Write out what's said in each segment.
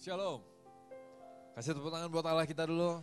Shalom. Kasih tepuk tangan buat Allah kita dulu.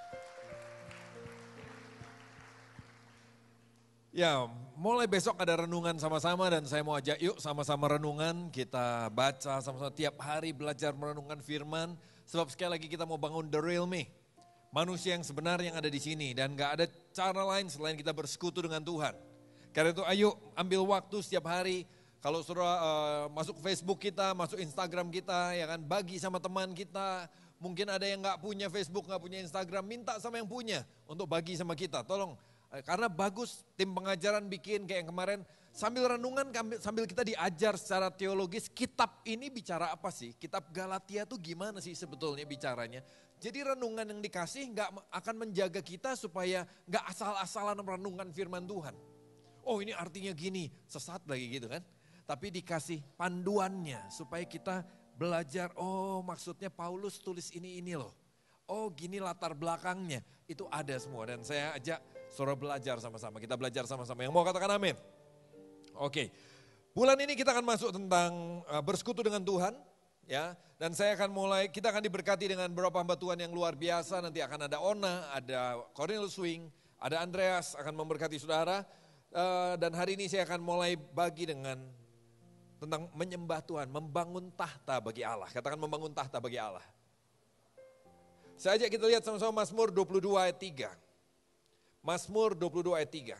Ya, mulai besok ada renungan sama-sama dan saya mau ajak yuk sama-sama renungan. Kita baca sama-sama tiap hari belajar merenungkan firman. Sebab sekali lagi kita mau bangun the real me. Manusia yang sebenarnya yang ada di sini. Dan gak ada cara lain selain kita bersekutu dengan Tuhan. Karena itu ayo ambil waktu setiap hari. Kalau saudara masuk Facebook kita, masuk Instagram kita, ya kan bagi sama teman kita. Mungkin ada yang gak punya Facebook, gak punya Instagram, minta sama yang punya untuk bagi sama kita. Tolong. Karena bagus tim pengajaran bikin kayak yang kemarin sambil renungan sambil kita diajar secara teologis kitab ini bicara apa sih? Kitab Galatia tuh gimana sih sebetulnya bicaranya? Jadi renungan yang dikasih nggak akan menjaga kita supaya nggak asal-asalan renungan firman Tuhan. Oh ini artinya gini, sesat lagi gitu kan. Tapi dikasih panduannya supaya kita belajar, oh maksudnya Paulus tulis ini loh. Oh gini latar belakangnya, itu ada semua dan saya ajak saudara belajar sama-sama, kita belajar sama-sama. Yang mau katakan amin? Oke, bulan ini kita akan masuk tentang bersekutu dengan Tuhan. Ya, dan kita akan diberkati dengan beberapa hamba Tuhan yang luar biasa. Nanti akan ada Ona, ada Cornelius Swing, ada Andreas akan memberkati saudara. Dan hari ini saya akan mulai bagi tentang menyembah Tuhan, membangun tahta bagi Allah. Katakan membangun tahta bagi Allah. Saya ajak kita lihat sama-sama Mazmur 22 ayat 3. Mazmur 22 ayat 3.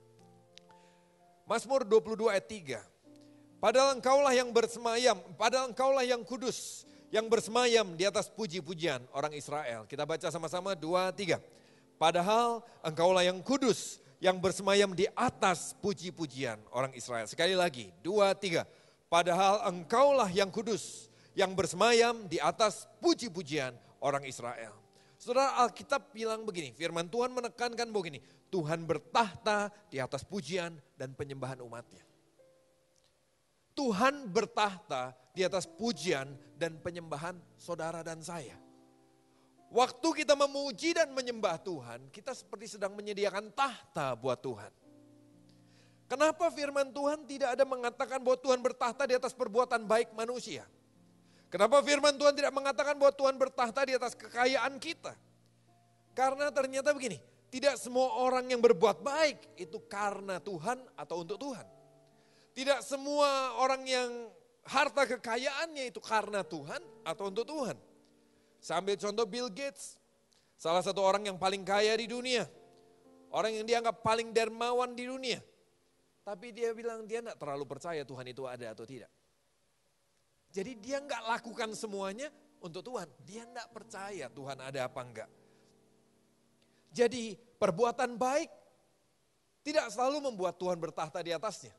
Mazmur 22 ayat 3. Padahal engkaulah yang bersemayam, padahal engkaulah yang kudus, yang bersemayam di atas puji-pujian orang Israel. Kita baca sama-sama 2, 3. Padahal engkaulah yang kudus, yang bersemayam di atas puji-pujian orang Israel. Sekali lagi, 2, 3. Padahal engkaulah yang kudus, yang bersemayam di atas puji-pujian orang Israel. Saudara, Alkitab bilang begini, firman Tuhan menekankan begini, Tuhan bertahta di atas pujian dan penyembahan umatnya. Tuhan bertahta di atas pujian dan penyembahan saudara dan saya. Waktu kita memuji dan menyembah Tuhan, kita seperti sedang menyediakan tahta buat Tuhan. Kenapa firman Tuhan tidak ada mengatakan bahwa Tuhan bertahta di atas perbuatan baik manusia? Kenapa firman Tuhan tidak mengatakan bahwa Tuhan bertahta di atas kekayaan kita? Karena ternyata begini, tidak semua orang yang berbuat baik itu karena Tuhan atau untuk Tuhan. Tidak semua orang yang harta kekayaannya itu karena Tuhan atau untuk Tuhan. Saya ambil contoh Bill Gates, salah satu orang yang paling kaya di dunia. Orang yang dianggap paling dermawan di dunia. Tapi dia bilang dia tidak terlalu percaya Tuhan itu ada atau tidak. Jadi dia enggak lakukan semuanya untuk Tuhan. Dia enggak percaya Tuhan ada apa enggak. Jadi perbuatan baik tidak selalu membuat Tuhan bertahta di atasnya.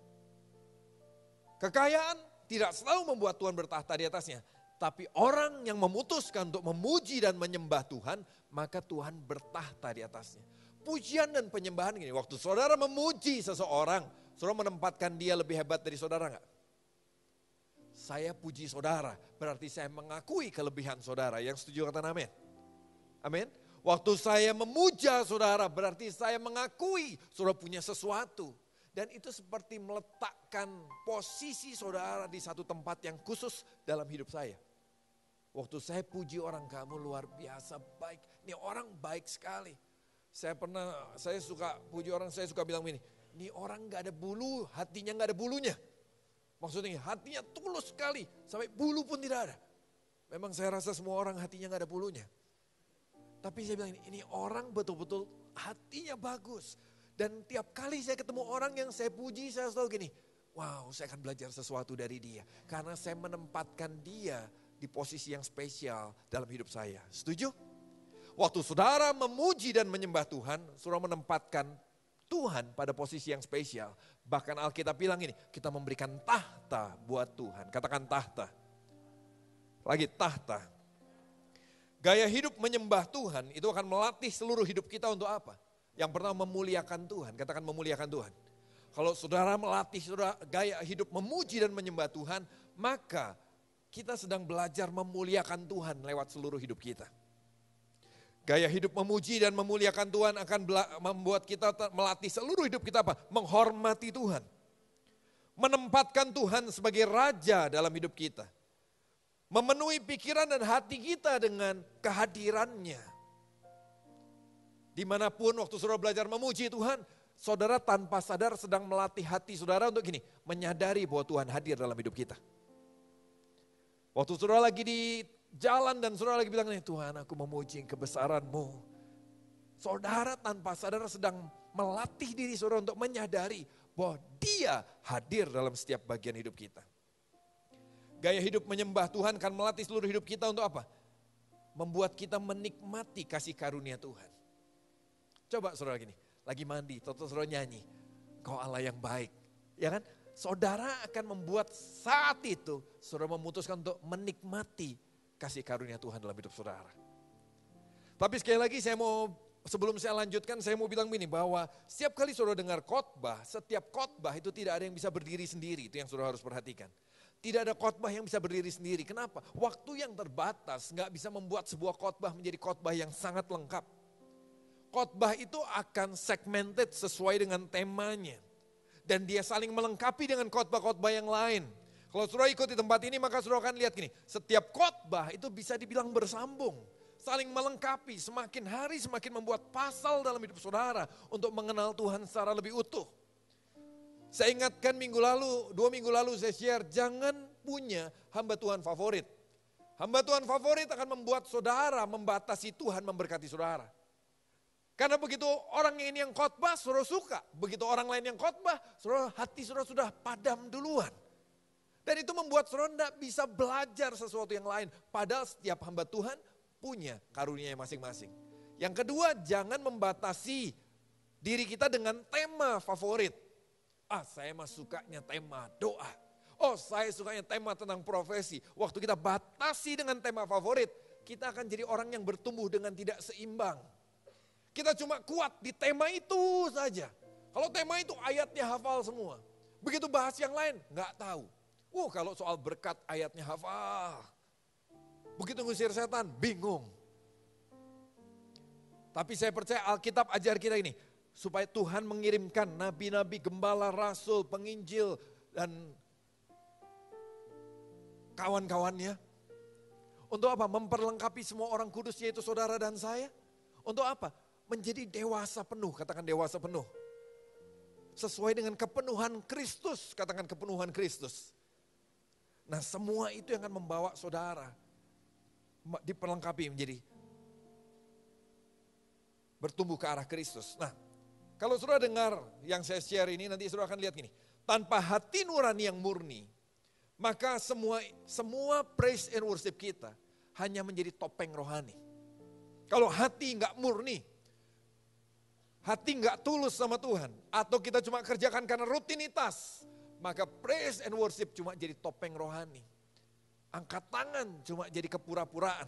Kekayaan tidak selalu membuat Tuhan bertahta di atasnya. Tapi orang yang memutuskan untuk memuji dan menyembah Tuhan, maka Tuhan bertahta di atasnya. Pujian dan penyembahan gini, waktu saudara memuji seseorang, saudara menempatkan dia lebih hebat dari saudara enggak? Saya puji saudara, berarti saya mengakui kelebihan saudara. Yang setuju kata amin? Amin. Waktu saya memuja saudara, berarti saya mengakui saudara punya sesuatu. Dan itu seperti meletakkan posisi saudara di satu tempat yang khusus dalam hidup saya. Waktu saya puji orang, kamu luar biasa baik. Ini orang baik sekali. Saya suka puji orang, saya suka bilang begini, ini orang gak ada bulu, hatinya gak ada bulunya. Maksudnya hatinya tulus sekali, sampai bulu pun tidak ada. Memang saya rasa semua orang hatinya gak ada bulunya. Tapi saya bilang ini orang betul-betul hatinya bagus. Dan tiap kali saya ketemu orang yang saya puji, saya selalu gini, wow saya akan belajar sesuatu dari dia. Karena saya menempatkan dia di posisi yang spesial dalam hidup saya. Setuju? Waktu saudara memuji dan menyembah Tuhan, saudara menempatkan Tuhan pada posisi yang spesial. Bahkan Alkitab bilang ini, kita memberikan tahta buat Tuhan. Katakan tahta. Lagi tahta. Gaya hidup menyembah Tuhan itu akan melatih seluruh hidup kita untuk apa? Yang pertama memuliakan Tuhan. Katakan memuliakan Tuhan. Kalau saudara melatih saudara gaya hidup memuji dan menyembah Tuhan, maka kita sedang belajar memuliakan Tuhan lewat seluruh hidup kita. Gaya hidup memuji dan memuliakan Tuhan akan membuat kita melatih seluruh hidup kita apa? Menghormati Tuhan. Menempatkan Tuhan sebagai raja dalam hidup kita. Memenuhi pikiran dan hati kita dengan kehadirannya. Dimanapun waktu saudara belajar memuji Tuhan, saudara tanpa sadar sedang melatih hati saudara untuk gini, menyadari bahwa Tuhan hadir dalam hidup kita. Waktu saudara lagi di jalan dan saudara lagi bilang, Tuhan aku memuji kebesaran-Mu. Saudara tanpa sadar sedang melatih diri saudara untuk menyadari bahwa Dia hadir dalam setiap bagian hidup kita. Gaya hidup menyembah Tuhan akan melatih seluruh hidup kita untuk apa? Membuat kita menikmati kasih karunia Tuhan. Coba saudara gini, lagi mandi, atau saudara nyanyi, Kau Allah yang baik. Ya kan? Saudara akan membuat saat itu, saudara memutuskan untuk menikmati kasih karunia Tuhan dalam hidup saudara. Tapi sekali lagi sebelum saya lanjutkan, saya mau bilang begini, bahwa setiap kali saudara dengar khotbah, setiap khotbah itu tidak ada yang bisa berdiri sendiri, itu yang saudara harus perhatikan. Tidak ada khotbah yang bisa berdiri sendiri. Kenapa? Waktu yang terbatas nggak bisa membuat sebuah khotbah menjadi khotbah yang sangat lengkap. Khotbah itu akan segmented sesuai dengan temanya. Dan dia saling melengkapi dengan khotbah-khotbah yang lain. Kalau saudara ikut di tempat ini maka saudara akan lihat gini. Setiap khotbah itu bisa dibilang bersambung. Saling melengkapi, semakin hari semakin membuat pasal dalam hidup saudara. Untuk mengenal Tuhan secara lebih utuh. Saya ingatkan 2 minggu lalu saya share, jangan punya hamba Tuhan favorit. Hamba Tuhan favorit akan membuat saudara membatasi Tuhan memberkati saudara. Karena begitu orang ini yang khotbah, saudara suka. Begitu orang lain yang khotbah, hati saudara sudah padam duluan. Dan itu membuat saudara tidak bisa belajar sesuatu yang lain. Padahal setiap hamba Tuhan punya karunia masing-masing. Yang kedua, jangan membatasi diri kita dengan tema favorit. Saya mah sukanya tema doa. Saya sukanya tema tentang profesi. Waktu kita batasi dengan tema favorit, kita akan jadi orang yang bertumbuh dengan tidak seimbang. Kita cuma kuat di tema itu saja. Kalau tema itu ayatnya hafal semua. Begitu bahas yang lain, nggak tahu. Kalau soal berkat ayatnya hafal. Begitu ngusir setan, bingung. Tapi saya percaya Alkitab ajar kita ini. Supaya Tuhan mengirimkan nabi-nabi, gembala, rasul, penginjil, dan kawan-kawannya. Untuk apa? Memperlengkapi semua orang kudus yaitu saudara dan saya. Untuk apa? Menjadi dewasa penuh, katakan dewasa penuh. Sesuai dengan kepenuhan Kristus, katakan kepenuhan Kristus. Nah semua itu yang akan membawa saudara diperlengkapi menjadi bertumbuh ke arah Kristus. Nah kalau saudara dengar yang saya share ini nanti saudara akan lihat gini. Tanpa hati nurani yang murni, maka semua praise and worship kita hanya menjadi topeng rohani. Kalau hati enggak murni, hati enggak tulus sama Tuhan, atau kita cuma kerjakan karena rutinitas, maka praise and worship cuma jadi topeng rohani. Angkat tangan cuma jadi kepura-puraan.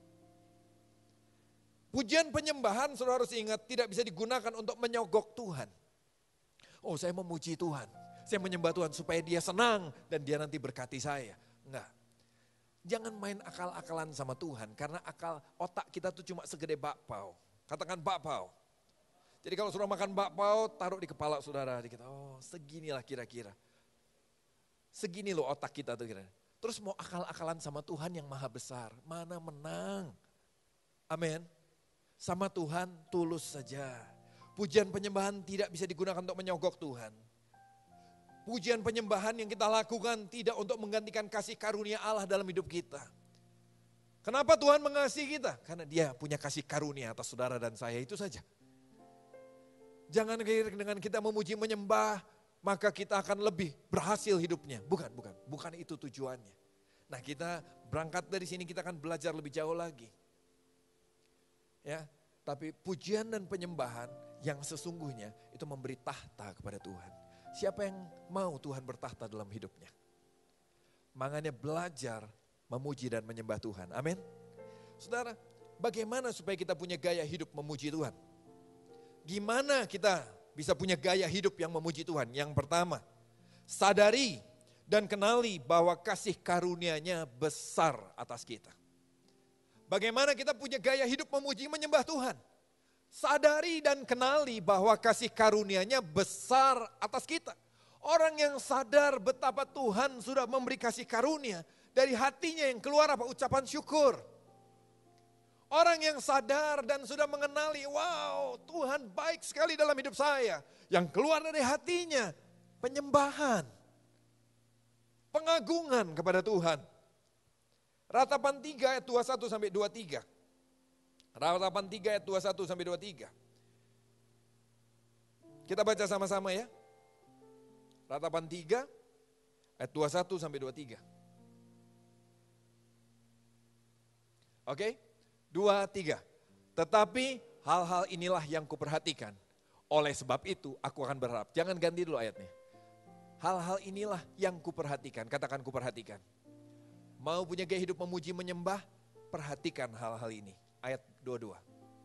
Pujian penyembahan saudara harus ingat tidak bisa digunakan untuk menyogok Tuhan. Saya memuji Tuhan, saya menyembah Tuhan supaya dia senang dan dia nanti berkati saya. Enggak. Jangan main akal-akalan sama Tuhan karena otak kita tuh cuma segede bakpao. Katakan bakpao. Jadi kalau saudara makan bakpao, taruh di kepala saudara. Seginilah kira-kira. Segini loh otak kita tuh kira. Terus mau akal-akalan sama Tuhan yang maha besar. Mana menang. Amin. Sama Tuhan tulus saja. Pujian penyembahan tidak bisa digunakan untuk menyogok Tuhan. Pujian penyembahan yang kita lakukan tidak untuk menggantikan kasih karunia Allah dalam hidup kita. Kenapa Tuhan mengasihi kita? Karena dia punya kasih karunia atas saudara dan saya, itu saja. Jangan dengan kita memuji menyembah, maka kita akan lebih berhasil hidupnya. Bukan itu tujuannya. Nah kita berangkat dari sini kita akan belajar lebih jauh lagi. Ya, tapi pujian dan penyembahan yang sesungguhnya itu memberi tahta kepada Tuhan. Siapa yang mau Tuhan bertahta dalam hidupnya? Makanya belajar memuji dan menyembah Tuhan. Amin. Saudara, bagaimana supaya kita punya gaya hidup memuji Tuhan? Gimana kita bisa punya gaya hidup yang memuji Tuhan? Yang pertama, sadari dan kenali bahwa kasih karunia-Nya besar atas kita. Bagaimana kita punya gaya hidup memuji menyembah Tuhan? Sadari dan kenali bahwa kasih karunia-Nya besar atas kita. Orang yang sadar betapa Tuhan sudah memberi kasih karunia, Dari hatinya yang keluar apa? Ucapan syukur. Orang yang sadar dan sudah mengenali, wow, Tuhan baik sekali dalam hidup saya. Yang keluar dari hatinya, penyembahan. Pengagungan kepada Tuhan. Ratapan 3 ayat 21 sampai 23. Ratapan 3 ayat 21 sampai 23. Kita baca sama-sama ya. Ratapan 3 ayat 21 sampai 23. Oke? 2, 3. Tetapi hal-hal inilah yang kuperhatikan. Oleh sebab itu aku akan berharap. Jangan ganti dulu ayatnya. Hal-hal inilah yang kuperhatikan. Katakan kuperhatikan. Mau punya gaya hidup memuji menyembah? Perhatikan hal-hal ini. Ayat 22.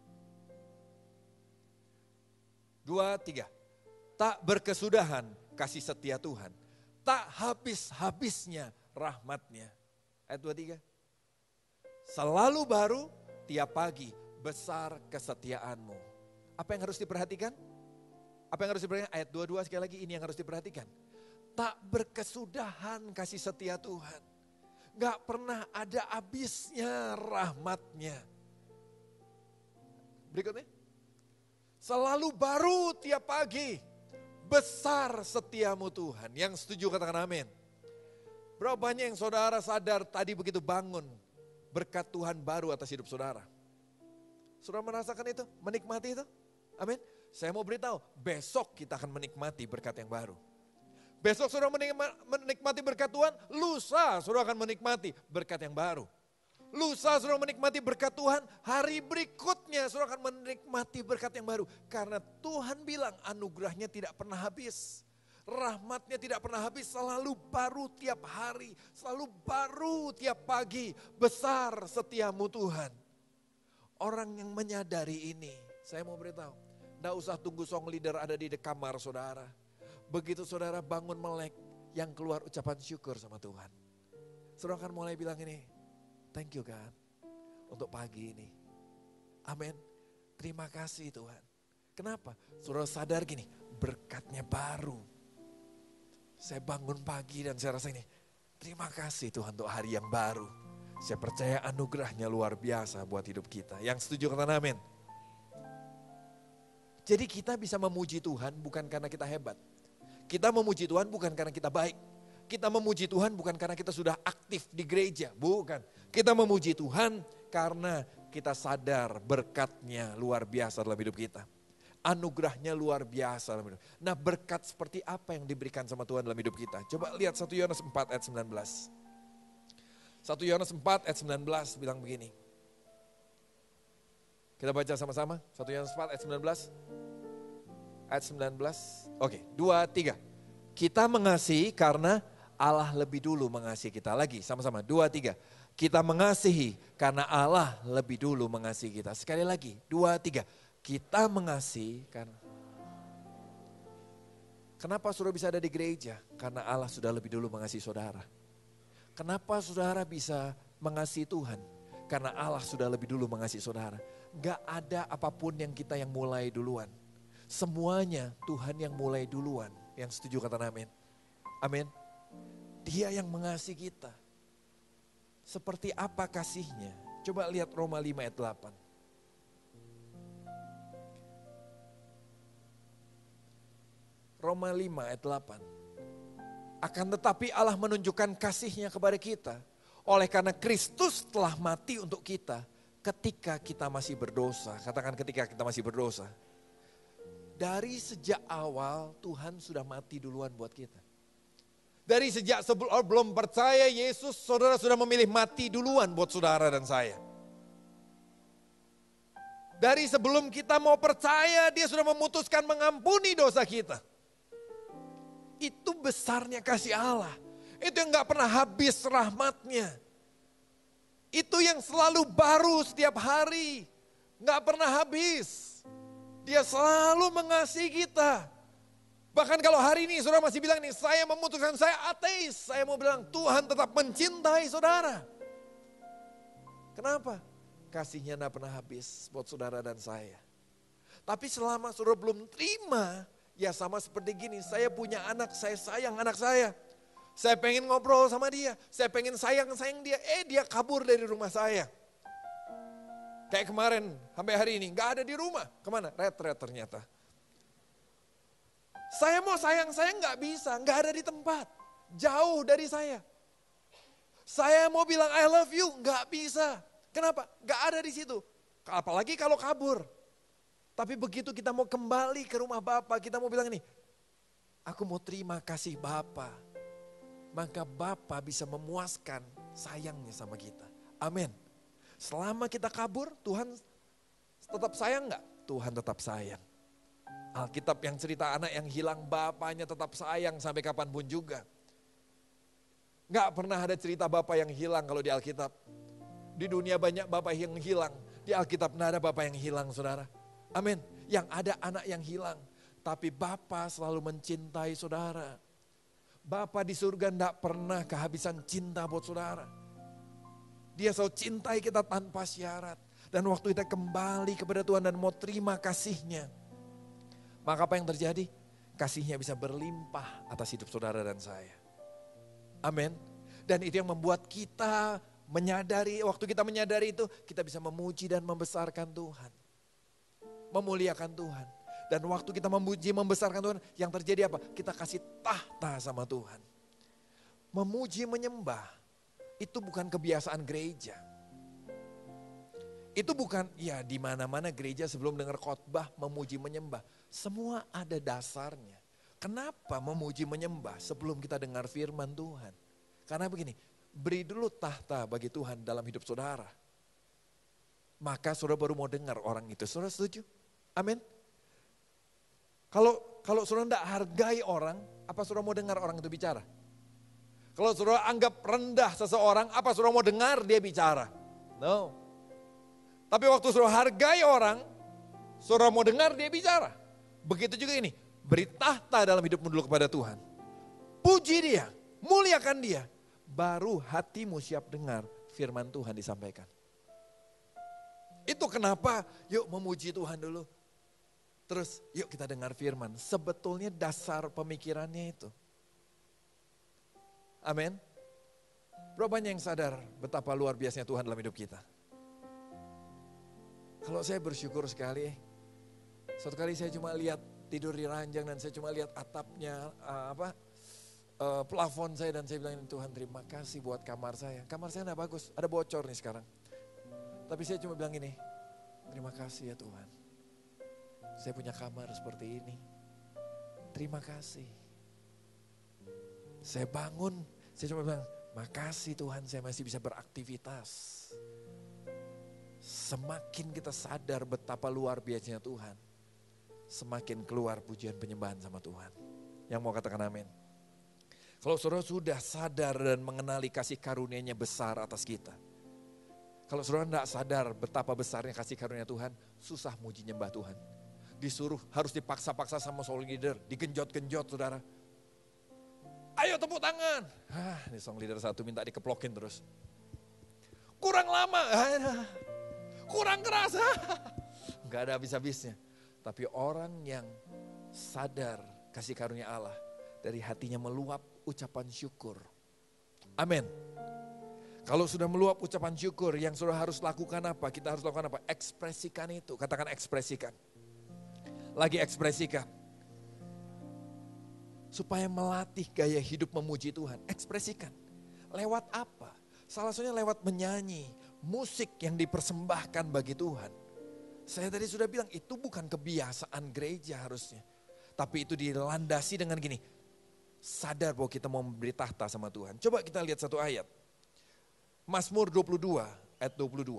2, 3. Tak berkesudahan kasih setia Tuhan. Tak habis-habisnya rahmatnya. Ayat 23. Selalu baru tiap pagi besar kesetiaanmu. Apa yang harus diperhatikan? Apa yang harus diperhatikan? Ayat 22 sekali lagi ini yang harus diperhatikan. Tak berkesudahan kasih setia Tuhan. Gak pernah ada habisnya rahmatnya. Berikutnya. Selalu baru tiap pagi. Besar setiamu Tuhan. Yang setuju katakan amin. Berapa banyak yang saudara sadar tadi begitu bangun. Berkat Tuhan baru atas hidup saudara. Saudara merasakan itu? Menikmati itu? Amin. Saya mau beritahu, besok kita akan menikmati berkat yang baru. Besok saudara menikmati berkat Tuhan, lusa saudara akan menikmati berkat yang baru. Lusa saudara menikmati berkat Tuhan, hari berikutnya saudara akan menikmati berkat yang baru. Karena Tuhan bilang anugerahnya tidak pernah habis. Rahmatnya tidak pernah habis, selalu baru tiap hari, selalu baru tiap pagi. Besar setiamu Tuhan. Orang yang menyadari ini, saya mau beritahu, tidak usah tunggu song leader ada di kamar saudara. Begitu saudara bangun melek, yang keluar ucapan syukur sama Tuhan. Saudara akan mulai bilang ini, thank you God, untuk pagi ini. Amin. Terima kasih Tuhan. Kenapa? Saudara sadar gini, berkatnya baru. Saya bangun pagi dan saya rasa ini, terima kasih Tuhan untuk hari yang baru. Saya percaya anugerahnya luar biasa buat hidup kita. Yang setuju katakan amin. Jadi kita bisa memuji Tuhan bukan karena kita hebat. Kita memuji Tuhan bukan karena kita baik. Kita memuji Tuhan bukan karena kita sudah aktif di gereja. Bukan. Kita memuji Tuhan karena kita sadar berkatnya luar biasa dalam hidup kita. Anugerahnya luar biasa dalam hidup. Nah, berkat seperti apa yang diberikan sama Tuhan dalam hidup kita? Coba lihat 1 Yohanes 4 ayat 19. 1 Yohanes 4 ayat 19 bilang begini. Kita baca sama-sama. 1 Yohanes 4 ayat 19. Ayat 19. Oke, 2, 3. Kita mengasihi karena Allah lebih dulu mengasihi kita. Lagi, sama-sama. 2, 3. Kita mengasihi karena Allah lebih dulu mengasihi kita. Sekali lagi, 2, 3. Kita mengasihi karena... Kenapa saudara bisa ada di gereja? Karena Allah sudah lebih dulu mengasihi saudara. Kenapa saudara bisa mengasihi Tuhan? Karena Allah sudah lebih dulu mengasihi saudara. Gak ada apapun yang kita yang mulai duluan. Semuanya Tuhan yang mulai duluan. Yang setuju kata amin. Amin. Dia yang mengasihi kita. Seperti apa kasihnya? Coba lihat Roma 5 ayat 8. Roma 5 ayat 8. Akan tetapi Allah menunjukkan kasih-Nya kepada kita. Oleh karena Kristus telah mati untuk kita ketika kita masih berdosa. Katakan ketika kita masih berdosa. Dari sejak awal Tuhan sudah mati duluan buat kita. Dari sejak sebelum percaya Yesus, saudara sudah memilih mati duluan buat saudara dan saya. Dari sebelum kita mau percaya, dia sudah memutuskan mengampuni dosa kita. Itu besarnya kasih Allah. Itu yang gak pernah habis rahmatnya. Itu yang selalu baru setiap hari. Gak pernah habis. Dia selalu mengasihi kita. Bahkan kalau hari ini saudara masih bilang nih, saya memutuskan saya ateis. Saya mau bilang Tuhan tetap mencintai saudara. Kenapa? Kasihnya gak pernah habis buat saudara dan saya. Tapi selama saudara belum terima, ya sama seperti gini, saya punya anak, saya sayang anak saya. Saya pengen ngobrol sama dia, saya pengen sayang dia. Dia kabur dari rumah saya. Kayak kemarin, sampai hari ini, gak ada di rumah. Kemana? Retret ternyata. Saya mau sayang gak bisa, gak ada di tempat. Jauh dari saya. Saya mau bilang I love you, gak bisa. Kenapa? Gak ada di situ. Apalagi kalau kabur. Tapi begitu kita mau kembali ke rumah Bapa, kita mau bilang ini, aku mau terima kasih Bapa. Maka Bapa bisa memuaskan sayangnya sama kita. Amin. Selama kita kabur, Tuhan tetap sayang enggak? Tuhan tetap sayang. Alkitab yang cerita anak yang hilang, bapaknya tetap sayang sampai kapanpun juga. Enggak pernah ada cerita bapak yang hilang kalau di Alkitab. Di dunia banyak bapak yang hilang. Di Alkitab tidak ada bapak yang hilang, saudara. Amin. Yang ada anak yang hilang. Tapi Bapa selalu mencintai saudara. Bapa di surga tidak pernah kehabisan cinta buat saudara. Dia selalu cintai kita tanpa syarat. Dan waktu kita kembali kepada Tuhan dan mau terima kasih-Nya, maka apa yang terjadi? Kasih-Nya bisa berlimpah atas hidup saudara dan saya. Amin. Dan itu yang membuat kita menyadari, waktu kita menyadari itu, kita bisa memuji dan membesarkan Tuhan. Memuliakan Tuhan. Dan waktu kita memuji, membesarkan Tuhan, yang terjadi apa? Kita kasih tahta sama Tuhan. Memuji, menyembah, itu bukan kebiasaan gereja. Itu bukan, ya di mana-mana gereja sebelum dengar khotbah, memuji, menyembah. Semua ada dasarnya. Kenapa memuji, menyembah sebelum kita dengar firman Tuhan? Karena begini, beri dulu tahta bagi Tuhan dalam hidup saudara. Maka saudara baru mau dengar orang itu. Saudara setuju? Amin. Kalau saudara tidak hargai orang, apa saudara mau dengar orang itu bicara? Kalau saudara anggap rendah seseorang, apa saudara mau dengar dia bicara? No. Tapi waktu saudara hargai orang, saudara mau dengar dia bicara. Begitu juga ini, beri tahta dalam hidupmu dulu kepada Tuhan. Puji dia, muliakan dia. Baru hatimu siap dengar firman Tuhan disampaikan. Itu kenapa yuk memuji Tuhan dulu. Terus yuk kita dengar firman. Sebetulnya dasar pemikirannya itu. Amin. Berapa banyak yang sadar betapa luar biasanya Tuhan dalam hidup kita? Kalau saya bersyukur sekali. Suatu kali saya cuma lihat tidur di ranjang dan saya cuma lihat atapnya, plafon saya dan saya bilang, Tuhan terima kasih buat kamar saya. Kamar saya enggak bagus, ada bocor nih sekarang. Tapi saya cuma bilang ini, terima kasih ya Tuhan. Saya punya kamar seperti ini. Terima kasih. Saya bangun, saya cuma bilang, makasih Tuhan saya masih bisa beraktivitas. Semakin kita sadar betapa luar biasanya Tuhan, semakin keluar pujian penyembahan sama Tuhan. Yang mau katakan amin. Kalau saudara sudah sadar dan mengenali kasih karunia-Nya besar atas kita. Kalau saudara tidak sadar betapa besarnya kasih karunia Tuhan, susah muji nyembah Tuhan. Disuruh harus dipaksa-paksa sama song leader, digenjot-genjot saudara. Ayo tepuk tangan. Ini song leader satu minta dikeplokin terus. Kurang lama, kurang keras. Gak ada habis-habisnya. Tapi orang yang sadar kasih karunia Allah, dari hatinya meluap ucapan syukur. Amin. Kalau sudah meluap ucapan syukur, yang sudah harus lakukan apa? Kita harus lakukan apa? Ekspresikan itu. Katakan ekspresikan. Lagi ekspresikan. Supaya melatih gaya hidup memuji Tuhan. Ekspresikan. Lewat apa? Salah satunya lewat menyanyi. Musik yang dipersembahkan bagi Tuhan. Saya tadi sudah bilang itu bukan kebiasaan gereja harusnya. Tapi itu dilandasi dengan gini. Sadar bahwa kita mau memberi tahta sama Tuhan. Coba kita lihat satu ayat. Mazmur 22 ayat 22.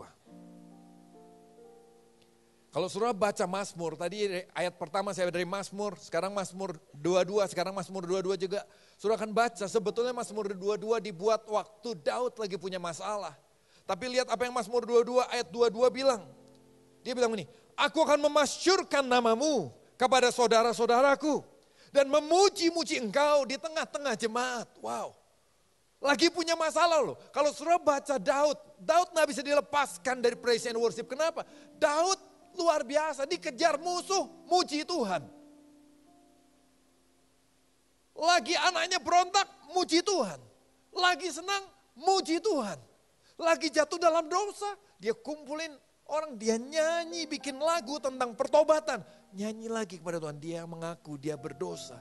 Kalau saudara baca Mazmur, tadi ayat pertama saya dari Mazmur, sekarang Mazmur 22, sekarang Mazmur 22 juga. Saudara akan baca sebetulnya Mazmur 22 dibuat waktu Daud lagi punya masalah. Tapi lihat apa yang Mazmur 22 ayat 22 bilang. Dia bilang ini, aku akan memasyurkan namamu kepada saudara-saudaraku. Dan memuji-muji engkau di tengah-tengah jemaat. Wow. Lagi punya masalah loh. Kalau saudara baca Daud gak bisa dilepaskan dari praise and worship. Kenapa? Daud luar biasa, dikejar musuh, muji Tuhan. Lagi anaknya berontak, muji Tuhan. Lagi senang, muji Tuhan. Lagi jatuh dalam dosa, dia kumpulin orang, dia nyanyi, bikin lagu tentang pertobatan. Nyanyi lagi kepada Tuhan, dia mengaku dia berdosa.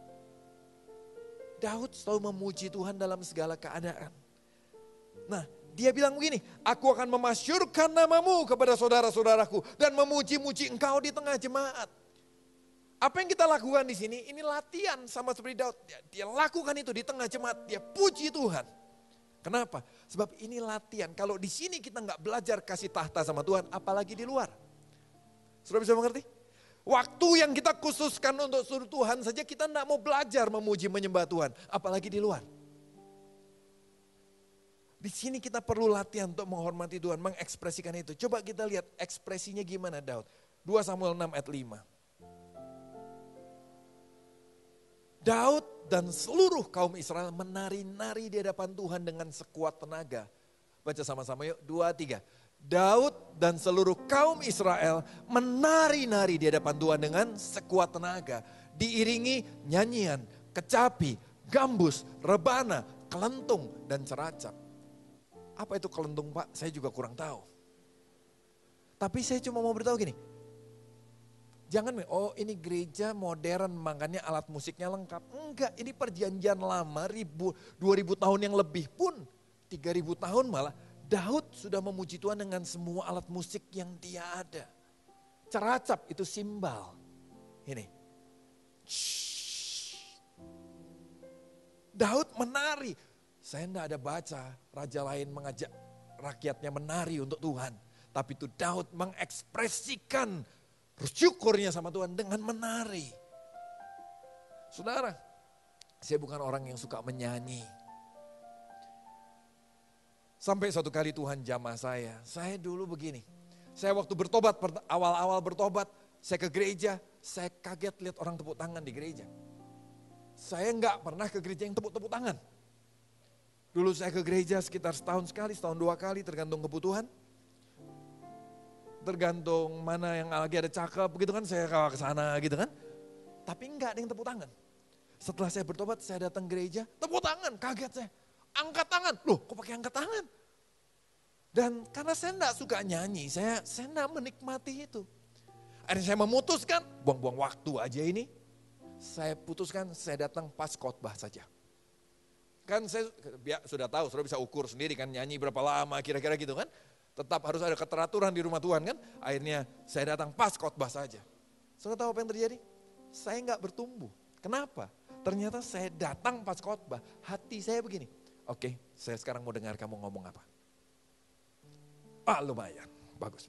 Daud selalu memuji Tuhan dalam segala keadaan. Nah, dia bilang begini, aku akan memasyurkan namamu kepada saudara-saudaraku dan memuji-muji engkau di tengah jemaat. Apa yang kita lakukan di sini, ini latihan sama seperti Daud. Dia lakukan itu di tengah jemaat, dia puji Tuhan. Kenapa? Sebab ini latihan. Kalau di sini kita nggak belajar kasih tahta sama Tuhan, apalagi di luar. Sudah bisa mengerti? Waktu yang kita khususkan untuk suruh Tuhan saja kita nggak mau belajar memuji menyembah Tuhan, apalagi di luar. Di sini kita perlu latihan untuk menghormati Tuhan, mengekspresikan itu. Coba kita lihat ekspresinya gimana Daud. 2 Samuel 6 ayat 5. Daud dan seluruh kaum Israel menari-nari di hadapan Tuhan dengan sekuat tenaga. Baca sama-sama yuk, 2, 3. Daud dan seluruh kaum Israel menari-nari di hadapan Tuhan dengan sekuat tenaga. Diiringi nyanyian, kecapi, gambus, rebana, kelentung, dan ceracap. Apa itu kelentung Pak? Saya juga kurang tahu. Tapi saya cuma mau beritahu gini. Jangan, oh ini gereja modern makanya alat musiknya lengkap. Enggak, ini perjanjian lama 2000 tahun yang lebih pun. 3000 tahun malah. Daud sudah memuji Tuhan dengan semua alat musik yang dia ada. Ceracap itu simbal. Ini. Daud menari. Saya enggak ada baca raja lain mengajak rakyatnya menari untuk Tuhan. Tapi itu Daud mengekspresikan bersyukurnya sama Tuhan dengan menari. Saudara, saya bukan orang yang suka menyanyi. Sampai suatu kali Tuhan jamah saya dulu begini. Saya waktu bertobat, awal-awal bertobat, saya ke gereja, saya kaget lihat orang tepuk tangan di gereja. Saya enggak pernah ke gereja yang tepuk-tepuk tangan. Dulu saya ke gereja sekitar setahun sekali, setahun 2 kali tergantung kebutuhan. Tergantung mana yang lagi ada cakep begitu kan saya ke sana gitu kan. Tapi enggak ada yang tepuk tangan. Setelah saya bertobat saya datang gereja, tepuk tangan, kaget saya. Angkat tangan, loh kok pakai angkat tangan? Dan karena saya enggak suka nyanyi, saya enggak menikmati itu. Akhirnya saya memutuskan, buang-buang waktu aja ini. Saya putuskan saya datang pas khotbah saja. Kan saya sudah tahu, sudah bisa ukur sendiri kan nyanyi berapa lama kira-kira gitu kan. Tetap harus ada keteraturan di rumah Tuhan kan. Akhirnya saya datang pas khotbah saja. Saudara tahu apa yang terjadi? Saya enggak bertumbuh. Kenapa? Ternyata saya datang pas khotbah, hati saya begini. Oke, saya sekarang mau dengar kamu ngomong apa. Lumayan, bagus.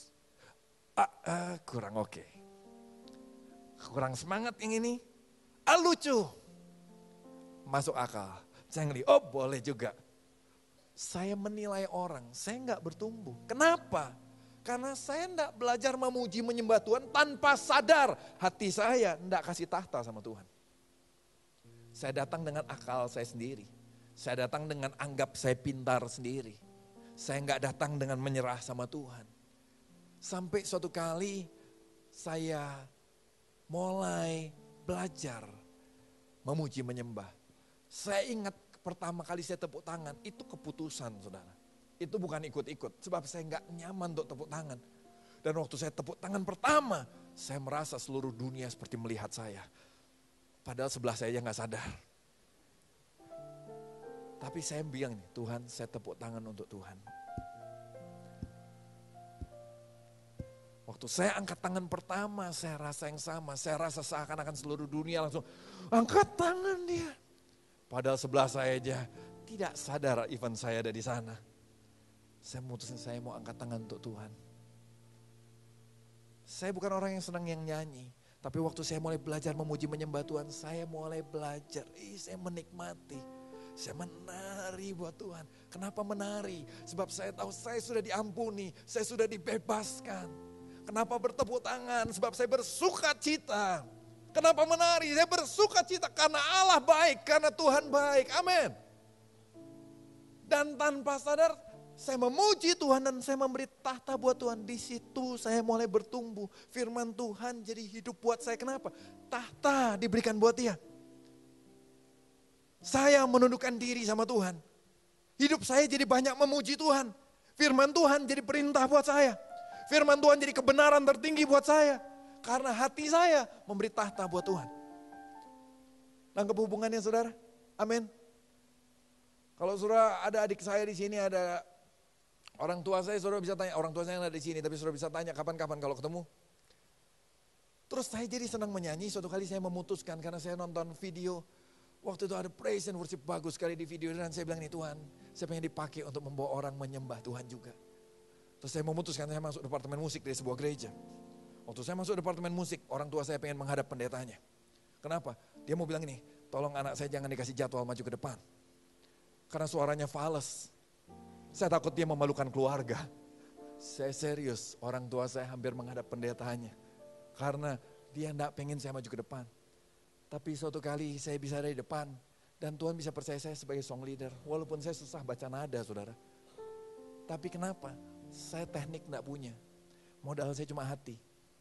Kurang oke. Kurang semangat yang ini. Lucu. Masuk akal. Saya ngelihat, boleh juga. Saya menilai orang, saya enggak bertumbuh. Kenapa? Karena saya enggak belajar memuji menyembah Tuhan tanpa sadar hati saya enggak kasih tahta sama Tuhan. Saya datang dengan akal saya sendiri. Saya datang dengan anggap saya pintar sendiri. Saya enggak datang dengan menyerah sama Tuhan. Sampai suatu kali saya mulai belajar memuji menyembah. Saya ingat pertama kali saya tepuk tangan, itu keputusan saudara. Itu bukan ikut-ikut, sebab saya enggak nyaman untuk tepuk tangan. Dan waktu saya tepuk tangan pertama, saya merasa seluruh dunia seperti melihat saya. Padahal sebelah saya enggak sadar. Tapi saya bilang nih, Tuhan saya tepuk tangan untuk Tuhan. Waktu saya angkat tangan pertama, saya rasa yang sama. Saya rasa seakan-akan seluruh dunia langsung angkat tangan dia. Padahal sebelah saya aja tidak sadar event saya ada di sana. Saya memutuskan saya mau angkat tangan untuk Tuhan. Saya bukan orang yang senang yang nyanyi. Tapi waktu saya mulai belajar memuji menyembah Tuhan, saya mulai belajar. Saya menikmati. Saya menari buat Tuhan. Kenapa menari? Sebab saya tahu saya sudah diampuni, saya sudah dibebaskan. Kenapa bertepuk tangan? Sebab saya bersuka cita. Kenapa menari? Saya bersuka cita karena Allah baik, karena Tuhan baik. Amin. Dan tanpa sadar saya memuji Tuhan dan saya memberi tahta buat Tuhan. Di situ saya mulai bertumbuh. Firman Tuhan jadi hidup buat saya. Kenapa? Tahta diberikan buat dia. Saya menundukkan diri sama Tuhan. Hidup saya jadi banyak memuji Tuhan. Firman Tuhan jadi perintah buat saya. Firman Tuhan jadi kebenaran tertinggi buat saya. Karena hati saya memberi tahta buat Tuhan. Nangkep hubungannya saudara? Amin. Kalau saudara ada adik saya di sini, ada orang tua saya, saudara bisa tanya. Orang tua saya yang ada di sini, tapi saudara bisa tanya kapan-kapan kalau ketemu. Terus saya jadi senang menyanyi. Suatu kali saya memutuskan karena saya nonton video. Waktu itu ada praise and worship bagus sekali di video. Dan saya bilang, nih Tuhan, saya pengen dipakai untuk membawa orang menyembah Tuhan juga. Terus saya memutuskan saya masuk departemen musik dari sebuah gereja. Waktu saya masuk departemen musik, orang tua saya pengen menghadap pendetanya. Kenapa? Dia mau bilang ini, tolong anak saya jangan dikasih jadwal maju ke depan. Karena suaranya fales. Saya takut dia memalukan keluarga. Saya serius, orang tua saya hampir menghadap pendetanya. Karena dia enggak pengen saya maju ke depan. Tapi suatu kali saya bisa ada di depan. Dan Tuhan bisa percaya saya sebagai song leader. Walaupun saya susah baca nada saudara. Tapi kenapa? Saya teknik enggak punya. Modal saya cuma hati.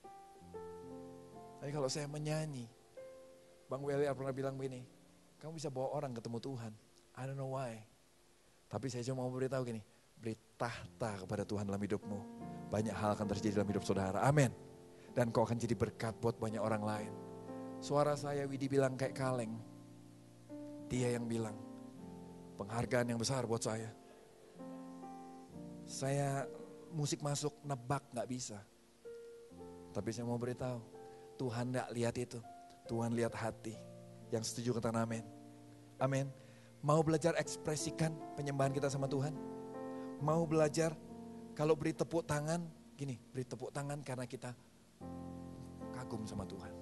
Tapi kalau saya menyanyi. Bang Welly pernah bilang begini. Kamu bisa bawa orang ketemu Tuhan. I don't know why. Tapi saya cuma mau beritahu gini. Beri tahta kepada Tuhan dalam hidupmu. Banyak hal akan terjadi dalam hidup saudara. Amin. Dan kau akan jadi berkat buat banyak orang lain. Suara saya Widi bilang kayak kaleng. Dia yang bilang. Penghargaan yang besar buat saya. Saya musik masuk nebak gak bisa. Tapi saya mau beritahu. Tuhan gak lihat itu. Tuhan lihat hati. Yang setuju katakan amin. Amin. Mau belajar ekspresikan penyembahan kita sama Tuhan? Mau belajar kalau beri tepuk tangan, gini, beri tepuk tangan karena kita kagum sama Tuhan.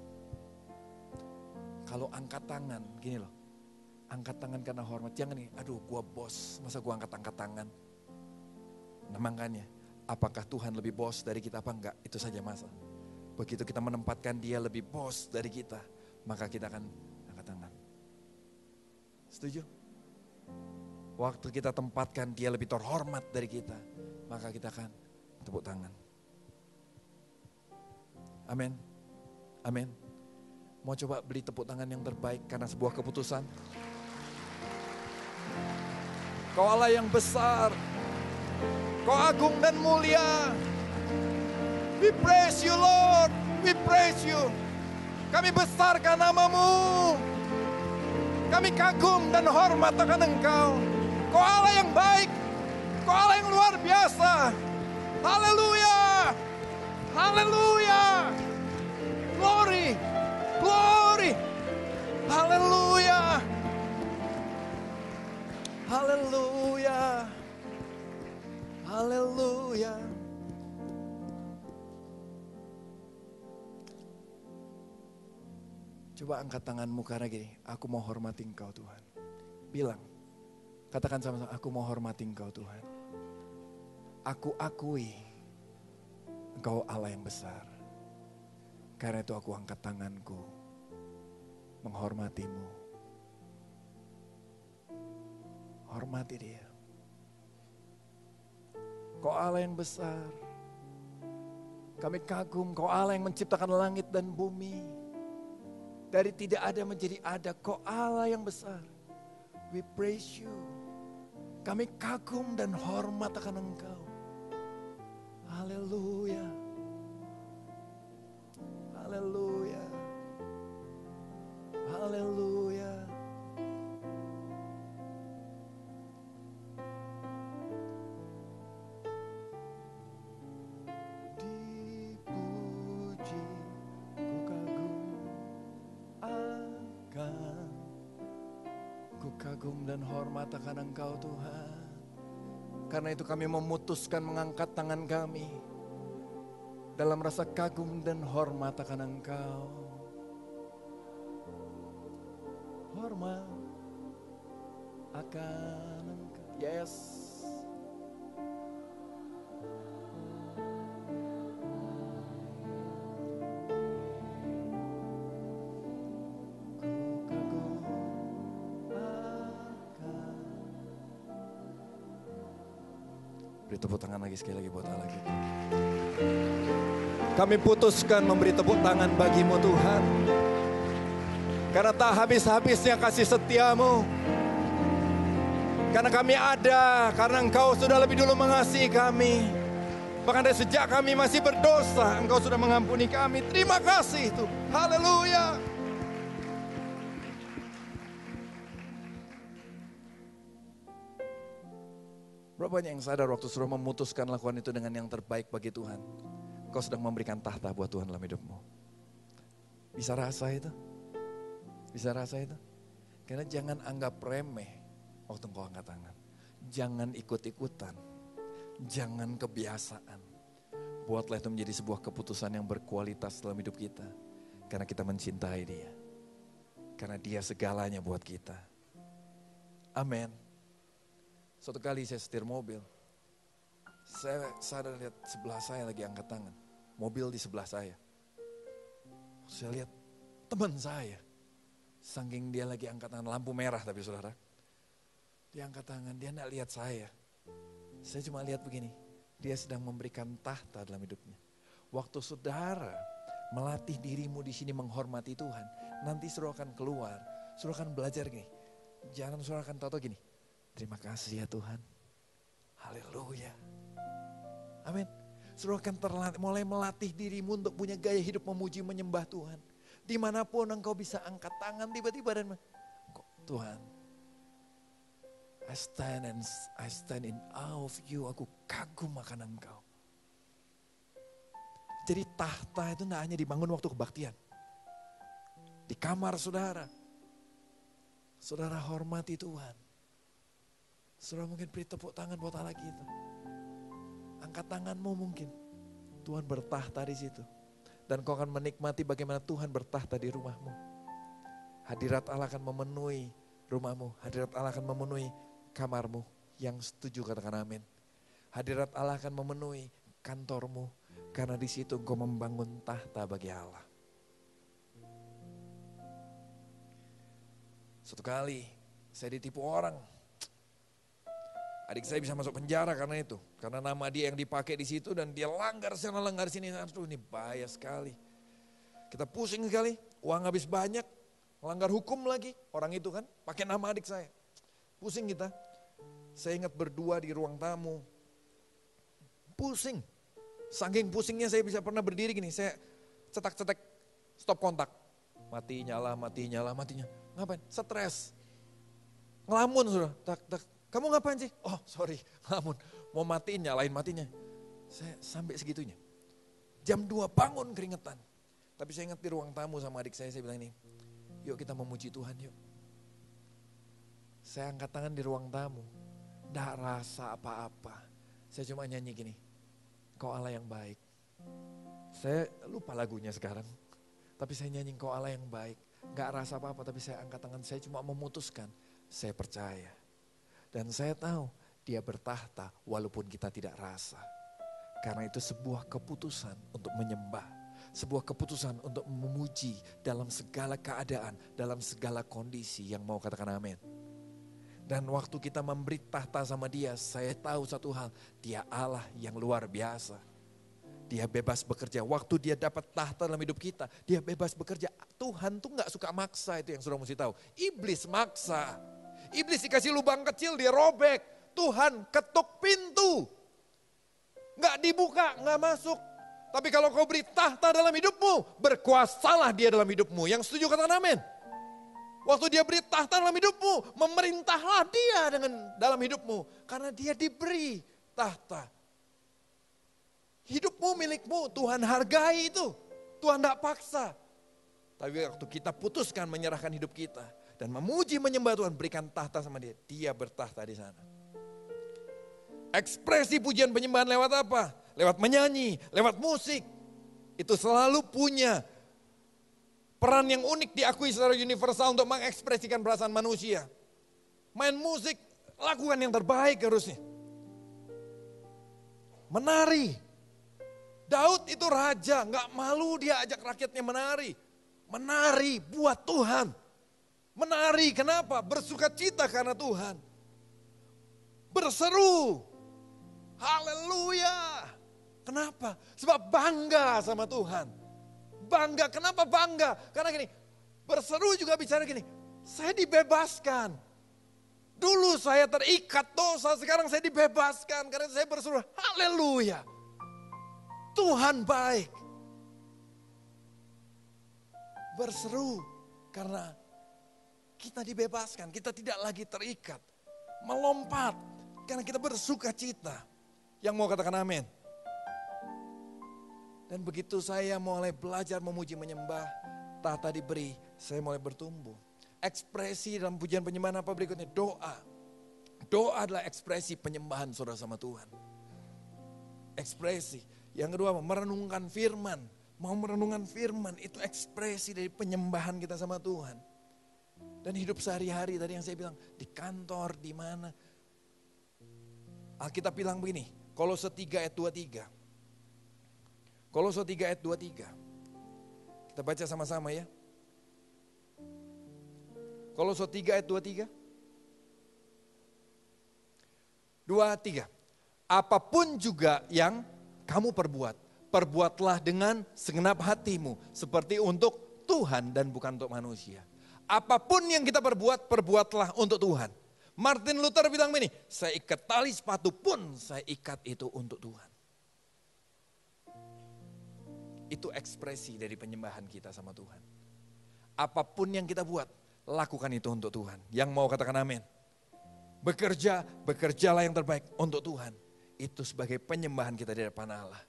Kalau angkat tangan, gini loh, angkat tangan karena hormat, jangan nih, aduh gua bos, masa gua angkat tangan. Nah makanya, apakah Tuhan lebih bos dari kita apa enggak, itu saja masa. Begitu kita menempatkan dia lebih bos dari kita, maka kita akan angkat tangan. Setuju? Waktu kita tempatkan dia lebih terhormat dari kita, maka kita akan tepuk tangan. Amin. Amin. Mau coba beli tepuk tangan yang terbaik karena sebuah keputusan. Kau Allah yang besar. Kau agung dan mulia. We praise you Lord. We praise you. Kami besarkan namamu. Kami kagum dan hormat akan Engkau. Kau Allah yang baik. Kau Allah yang luar biasa. Haleluya. Haleluya. Glory. Glory. Haleluya. Haleluya. Haleluya. Coba angkat tanganmu karena gini, aku mau hormati Engkau Tuhan. Bilang, katakan sama-sama, aku mau hormati Engkau Tuhan. Aku akui Engkau Allah yang besar. Karena itu aku angkat tanganku, menghormatimu. Hormati dia. Kau Allah yang besar. Kami kagum, Kau Allah yang menciptakan langit dan bumi. Dari tidak ada menjadi ada, Kau Allah yang besar. We praise you. Kami kagum dan hormat akan Engkau. Haleluya. Haleluya. Haleluya. Dipuji, ku kagum akan, ku kagum dan hormat akan Engkau Tuhan. Karena itu kami memutuskan mengangkat tangan kami dalam rasa kagum dan hormat akan Engkau. Hormat akan Engkau. Yes. Beri tepuk tangan lagi sekali lagi buat Allah kita. Kami putuskan memberi tepuk tangan bagimu Tuhan. Karena tak habis-habisnya kasih setiamu. Karena kami ada, karena Engkau sudah lebih dulu mengasihi kami. Bahkan dari sejak kami masih berdosa, Engkau sudah mengampuni kami. Terima kasih Tuhan. Haleluya. Berapa banyak yang sadar waktu sudah memutuskan lakukan itu dengan yang terbaik bagi Tuhan. Engkau sedang memberikan tahta buat Tuhan dalam hidupmu. Bisa rasa itu? Bisa rasa itu? Karena jangan anggap remeh waktu engkau angkat tangan. Jangan ikut-ikutan. Jangan kebiasaan. Buatlah itu menjadi sebuah keputusan yang berkualitas dalam hidup kita. Karena kita mencintai Dia. Karena Dia segalanya buat kita. Amin. Suatu kali saya setir mobil. Saya sadar lihat sebelah saya lagi angkat tangan. Mobil di sebelah saya. Saya lihat teman saya. Saking dia lagi angkat tangan, lampu merah tapi saudara. Dia angkat tangan, dia enggak lihat saya. Saya cuma lihat begini, dia sedang memberikan tahta dalam hidupnya. Waktu saudara melatih dirimu di sini menghormati Tuhan, nanti saudara akan keluar, saudara akan belajar gini. Jangan saudara akan tahu gini, terima kasih ya Tuhan. Haleluya. Amin. Saudara akan mulai melatih dirimu untuk punya gaya hidup memuji menyembah Tuhan. Dimanapun engkau bisa angkat tangan tiba-tiba dan Tuhan. I stand in awe of you. Aku kagum akan Engkau. Jadi tahta itu tidak hanya dibangun waktu kebaktian. Di kamar saudara. Saudara hormati Tuhan. Saudara mungkin beri tepuk tangan buat Allah kita. Angkat tanganmu mungkin. Tuhan bertahta di situ. Dan kau akan menikmati bagaimana Tuhan bertahta di rumahmu. Hadirat Allah akan memenuhi rumahmu. Hadirat Allah akan memenuhi kamarmu. Yang setuju katakan amin. Hadirat Allah akan memenuhi kantormu. Karena di situ engkau membangun tahta bagi Allah. Suatu kali saya ditipu orang. Adik saya bisa masuk penjara karena itu. Karena nama dia yang dipakai di situ dan dia langgar sana langgar sini. Aduh ini bahaya sekali. Kita pusing sekali, uang habis banyak. Melanggar hukum lagi orang itu kan, pakai nama adik saya. Pusing kita. Saya ingat berdua di ruang tamu. Pusing. Saking pusingnya saya bisa pernah berdiri gini, saya cetak-cetak stop kontak. Mati, nyala, mati, nyala, matinya. Ngapain? Stres. Ngelamun sudah. Tak. Kamu ngapain sih? Oh sorry, ngelamun. Mau matiin, nyalain matinya. Saya sampai segitunya. Jam 2 bangun keringetan. Tapi saya ingat di ruang tamu sama adik saya bilang ini. Yuk kita memuji Tuhan yuk. Saya angkat tangan di ruang tamu. Nggak rasa apa-apa. Saya cuma nyanyi gini. Kau Allah yang baik. Saya lupa lagunya sekarang. Tapi saya nyanyi kau Allah yang baik. Nggak rasa apa-apa tapi saya angkat tangan. Saya cuma memutuskan. Saya percaya. Dan saya tahu dia bertahta walaupun kita tidak rasa. Karena itu sebuah keputusan untuk menyembah. Sebuah keputusan untuk memuji dalam segala keadaan, dalam segala kondisi yang mau katakan amin. Dan waktu kita memberi tahta sama dia, saya tahu satu hal, dia Allah yang luar biasa. Dia bebas bekerja, waktu dia dapat tahta dalam hidup kita, dia bebas bekerja. Tuhan tuh gak suka maksa, itu yang saudara mesti tahu. Iblis maksa, iblis dikasih lubang kecil, dia robek. Tuhan ketuk pintu, gak dibuka, gak masuk. Tapi kalau kau beri tahta dalam hidupmu, berkuasalah dia dalam hidupmu. Yang setuju katakan amin. Waktu dia beri tahta dalam hidupmu, memerintahlah dia dalam hidupmu. Karena dia diberi tahta. Hidupmu milikmu, Tuhan hargai itu. Tuhan tidak paksa. Tapi waktu kita putuskan menyerahkan hidup kita. Dan memuji menyembah Tuhan, berikan tahta sama dia. Dia bertahta di sana. Ekspresi pujian penyembahan lewat apa? Lewat menyanyi, lewat musik. Itu selalu punya peran yang unik diakui secara universal untuk mengekspresikan perasaan manusia. Main musik, lakukan yang terbaik harusnya. Menari. Daud itu raja, gak malu dia ajak rakyatnya menari. Menari buat Tuhan. Menari kenapa? Bersukacita karena Tuhan. Berseru. Haleluya. Kenapa? Sebab bangga sama Tuhan. Bangga, kenapa bangga? Karena gini, Berseru juga bicara gini, saya dibebaskan. Dulu saya terikat dosa, sekarang saya dibebaskan. Karena saya berseru, haleluya. Tuhan baik. Berseru karena kita dibebaskan, kita tidak lagi terikat. Melompat karena kita bersuka cita. Yang mau katakan amin. Dan begitu saya mulai belajar memuji menyembah, tahta diberi, saya mulai bertumbuh. Ekspresi dalam pujian penyembahan apa berikutnya? Doa. Doa adalah ekspresi penyembahan saudara sama Tuhan. Ekspresi. Yang kedua, merenungkan firman. Mau merenungkan firman, itu ekspresi dari penyembahan kita sama Tuhan. Dan hidup sehari-hari, tadi yang saya bilang, di kantor, di mana. Alkitab bilang begini, Kolose 3 ayat 23. Kolose 3 ayat 23. Kita baca sama-sama ya. Kolose 3 ayat 23. 23. Apapun juga yang kamu perbuat, perbuatlah dengan segenap hatimu, seperti untuk Tuhan dan bukan untuk manusia. Apapun yang kita perbuat, perbuatlah untuk Tuhan. Martin Luther bilang begini, saya ikat tali sepatu pun saya ikat itu untuk Tuhan. Itu ekspresi dari penyembahan kita sama Tuhan. Apapun yang kita buat, lakukan itu untuk Tuhan. Yang mau katakan amin. Bekerja, bekerjalah yang terbaik untuk Tuhan. Itu sebagai penyembahan kita di depan Allah.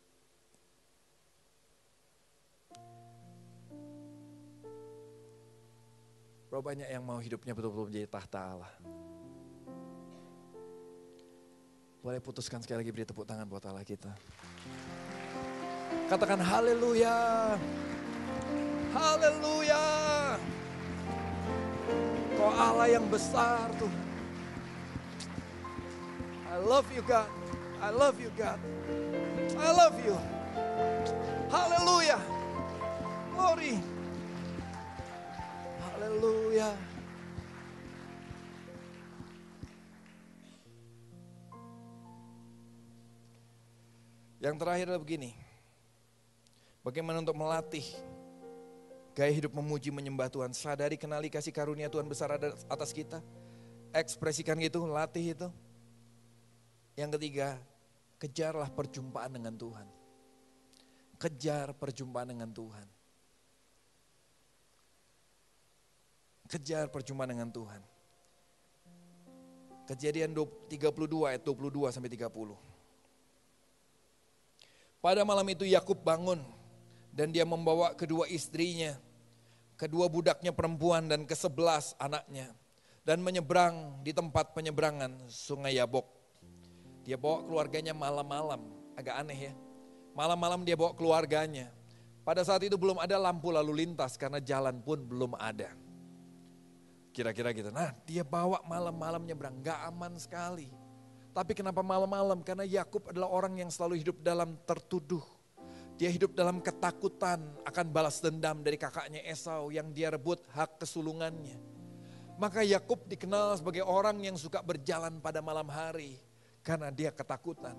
Berapa banyak yang mau hidupnya betul-betul menjadi tahta Allah. Boleh putuskan sekali lagi, beri tepuk tangan buat Allah kita. Katakan haleluya. Haleluya. Kau Allah yang besar Tuhan. I love you God. I love you God. I love you. Haleluya. Glory. Haleluya. Yang terakhir adalah begini. Bagaimana untuk melatih gaya hidup memuji menyembah Tuhan. Sadari, kenali kasih karunia Tuhan besar ada atas kita. Ekspresikan gitu, latih itu. Yang ketiga, kejarlah perjumpaan dengan Tuhan. Kejar perjumpaan dengan Tuhan. Kejar perjumpaan dengan Tuhan. Kejadian 32 ayat 22 sampai 30. Pada malam itu Yakub bangun dan dia membawa kedua istrinya, kedua budaknya perempuan dan ke-11 anaknya dan menyeberang di tempat penyeberangan Sungai Yabok. Dia bawa keluarganya malam-malam, agak aneh ya. Malam-malam dia bawa keluarganya. Pada saat itu belum ada lampu lalu lintas karena jalan pun belum ada. Kira-kira gitu. Nah, dia bawa malam-malam nyebrang, gak aman sekali. Tapi kenapa malam-malam? Karena Yakub adalah orang yang selalu hidup dalam tertuduh. Dia hidup dalam ketakutan akan balas dendam dari kakaknya Esau yang dia rebut hak kesulungannya. Maka Yakub dikenal sebagai orang yang suka berjalan pada malam hari karena dia ketakutan.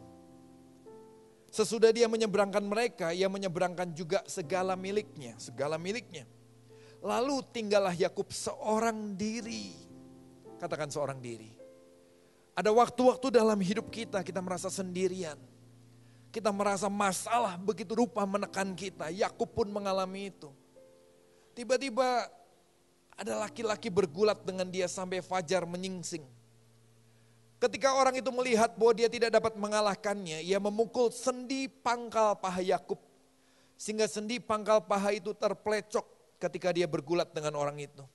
Sesudah dia menyeberangkan mereka, ia menyeberangkan juga segala miliknya, Lalu tinggallah Yakub seorang diri. Katakan seorang diri. Ada waktu-waktu dalam hidup kita merasa sendirian. Kita merasa masalah begitu rupa menekan kita. Yakub pun mengalami itu. Tiba-tiba ada laki-laki bergulat dengan dia sampai fajar menyingsing. Ketika orang itu melihat bahwa dia tidak dapat mengalahkannya, ia memukul sendi pangkal paha Yakub. Sehingga sendi pangkal paha itu terpelecok ketika dia bergulat dengan orang itu.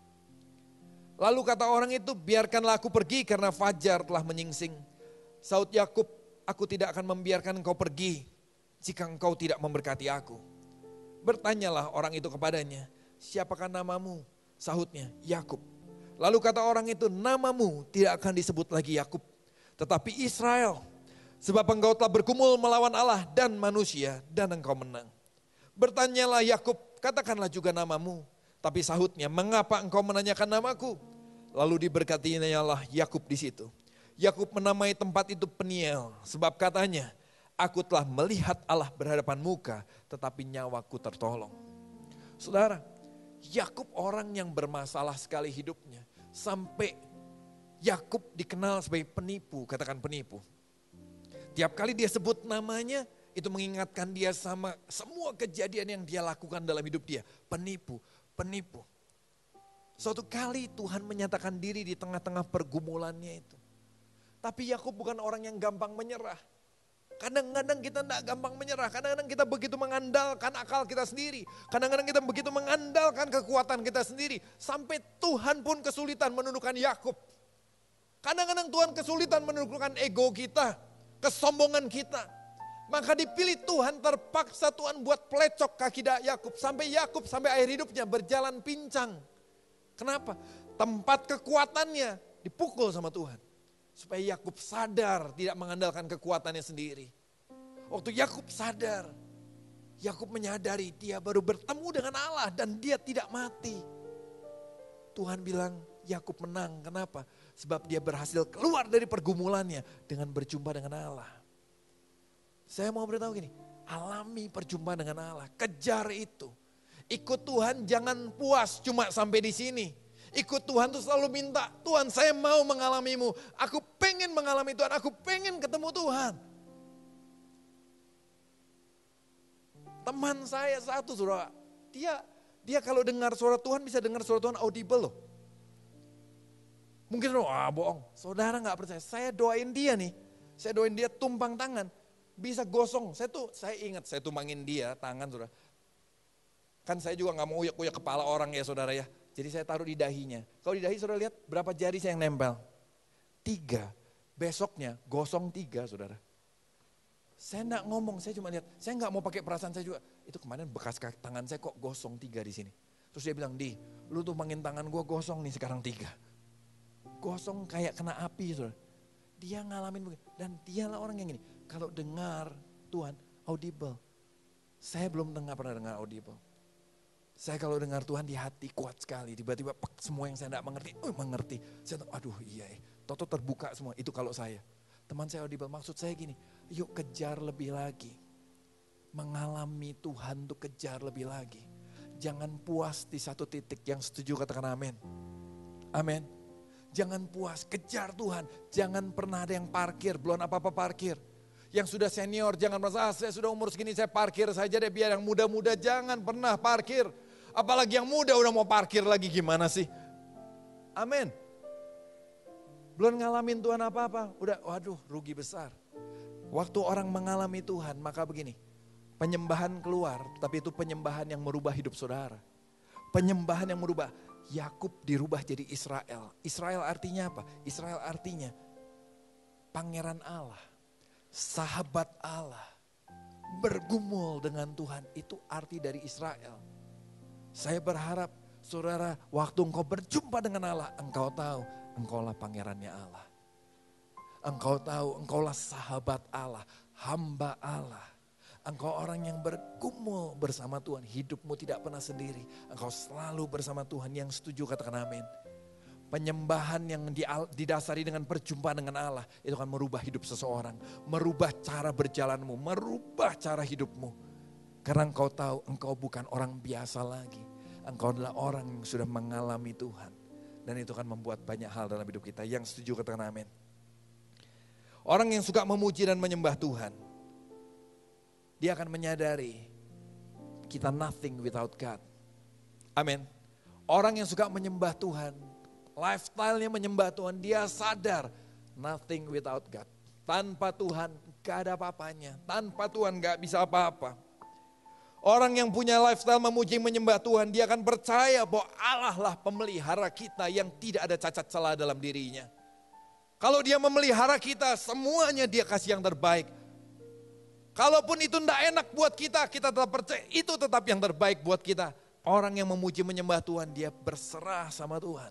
Lalu kata orang itu, biarkanlah aku pergi karena fajar telah menyingsing. Saud Yakub, aku tidak akan membiarkan engkau pergi jika engkau tidak memberkati aku. Bertanyalah orang itu kepadanya, siapakah namamu? Sahutnya, Yakub. Lalu kata orang itu, namamu tidak akan disebut lagi Yakub, tetapi Israel. Sebab engkau telah bergumul melawan Allah dan manusia dan engkau menang. Bertanyalah Yakub, katakanlah juga namamu. Tapi sahutnya, mengapa engkau menanyakan namaku? Lalu diberkatinya Yakub di situ. Yakub menamai tempat itu Peniel, sebab katanya, aku telah melihat Allah berhadapan muka, tetapi nyawaku tertolong. Saudara, Yakub orang yang bermasalah sekali hidupnya. Sampai Yakub dikenal sebagai penipu, katakan penipu. Tiap kali dia sebut namanya, itu mengingatkan dia sama semua kejadian yang dia lakukan dalam hidup dia. Penipu, penipu. Suatu kali Tuhan menyatakan diri di tengah-tengah pergumulannya itu. Tapi Yakub bukan orang yang gampang menyerah. Kadang-kadang kita tidak gampang menyerah, kadang-kadang kita begitu mengandalkan akal kita sendiri. Kadang-kadang kita begitu mengandalkan kekuatan kita sendiri. Sampai Tuhan pun kesulitan menundukkan Yakub. Kadang-kadang Tuhan kesulitan menundukkan ego kita, kesombongan kita. Maka dipilih Tuhan, terpaksa Tuhan buat pelecok kaki Yakub. Sampai Yakub sampai akhir hidupnya berjalan pincang. Kenapa? Tempat kekuatannya dipukul sama Tuhan. Supaya Yakub sadar tidak mengandalkan kekuatannya sendiri. Waktu Yakub sadar, Yakub menyadari dia baru bertemu dengan Allah dan dia tidak mati. Tuhan bilang Yakub menang, kenapa? Sebab dia berhasil keluar dari pergumulannya dengan berjumpa dengan Allah. Saya mau beritahu gini, alami perjumpaan dengan Allah, kejar itu. Ikut Tuhan jangan puas cuma sampai di sini. Ikut Tuhan tuh selalu minta, Tuhan saya mau mengalamimu. Aku pengen mengalami Tuhan, aku pengen ketemu Tuhan. Teman saya satu saudara, dia kalau dengar suara Tuhan bisa dengar suara Tuhan audible loh. Mungkin bohong, saudara gak percaya, saya doain dia nih. Saya doain dia tumpang tangan, bisa gosong. Saya ingat saya tumpangin dia tangan saudara. Kan saya juga gak mau uyak-uyak kepala orang ya saudara ya. Jadi saya taruh di dahinya. Kalau di dahi saudara lihat berapa jari saya yang nempel? 3. Besoknya gosong 3 saudara. Saya enggak ngomong, saya cuma lihat. Saya enggak mau pakai perasaan saya juga. Itu kemarin bekas tangan saya kok gosong 3 di sini. Terus dia bilang, Di, lu tuh mangin tangan gue gosong nih sekarang 3. Gosong kayak kena api saudara. Dia ngalamin begitu. Dan dialah orang yang gini. Kalau dengar Tuhan audible. Saya belum pernah dengar audible. Saya kalau dengar Tuhan di hati kuat sekali. Tiba-tiba semua yang saya tidak mengerti, mengerti. Saya tahu, aduh iya Toto terbuka semua. Itu kalau saya. Teman saya audible, maksud saya gini. Yuk kejar lebih lagi. Mengalami Tuhan tuh kejar lebih lagi. Jangan puas di satu titik, yang setuju katakan amin. Amin. Jangan puas, kejar Tuhan. Jangan pernah ada yang parkir, belum apa-apa parkir. Yang sudah senior jangan merasa, saya sudah umur segini saya parkir saja deh, biar yang muda-muda jangan pernah parkir. Apalagi yang muda udah mau parkir lagi, gimana sih? Amin. Belum ngalamin Tuhan apa-apa, udah waduh rugi besar. Waktu orang mengalami Tuhan maka begini, penyembahan keluar, tapi itu penyembahan yang merubah hidup saudara. Penyembahan yang merubah, Yakub dirubah jadi Israel. Israel artinya apa? Israel artinya pangeran Allah, sahabat Allah, bergumul dengan Tuhan, itu arti dari Israel. Saya berharap saudara waktu engkau berjumpa dengan Allah, engkau tahu engkaulah pangerannya Allah. Engkau tahu engkaulah sahabat Allah, hamba Allah. Engkau orang yang bergumul bersama Tuhan, hidupmu tidak pernah sendiri. Engkau selalu bersama Tuhan, yang setuju katakan amin. Penyembahan yang didasari dengan perjumpaan dengan Allah, itu akan merubah hidup seseorang. Merubah cara berjalanmu, merubah cara hidupmu. Karena engkau tahu engkau bukan orang biasa lagi. Engkau adalah orang yang sudah mengalami Tuhan. Dan itu akan membuat banyak hal dalam hidup kita. Yang setuju katakan amin. Orang yang suka memuji dan menyembah Tuhan, dia akan menyadari kita nothing without God. Amin. Orang yang suka menyembah Tuhan, lifestyle-nya menyembah Tuhan, dia sadar nothing without God. Tanpa Tuhan gak ada apa-apanya. Tanpa Tuhan gak bisa apa-apa. Orang yang punya lifestyle memuji menyembah Tuhan, dia akan percaya bahwa Allah lah pemelihara kita yang tidak ada cacat celah dalam dirinya. Kalau dia memelihara kita, semuanya dia kasih yang terbaik. Kalaupun itu tidak enak buat kita, kita tetap percaya itu tetap yang terbaik buat kita. Orang yang memuji menyembah Tuhan, dia berserah sama Tuhan.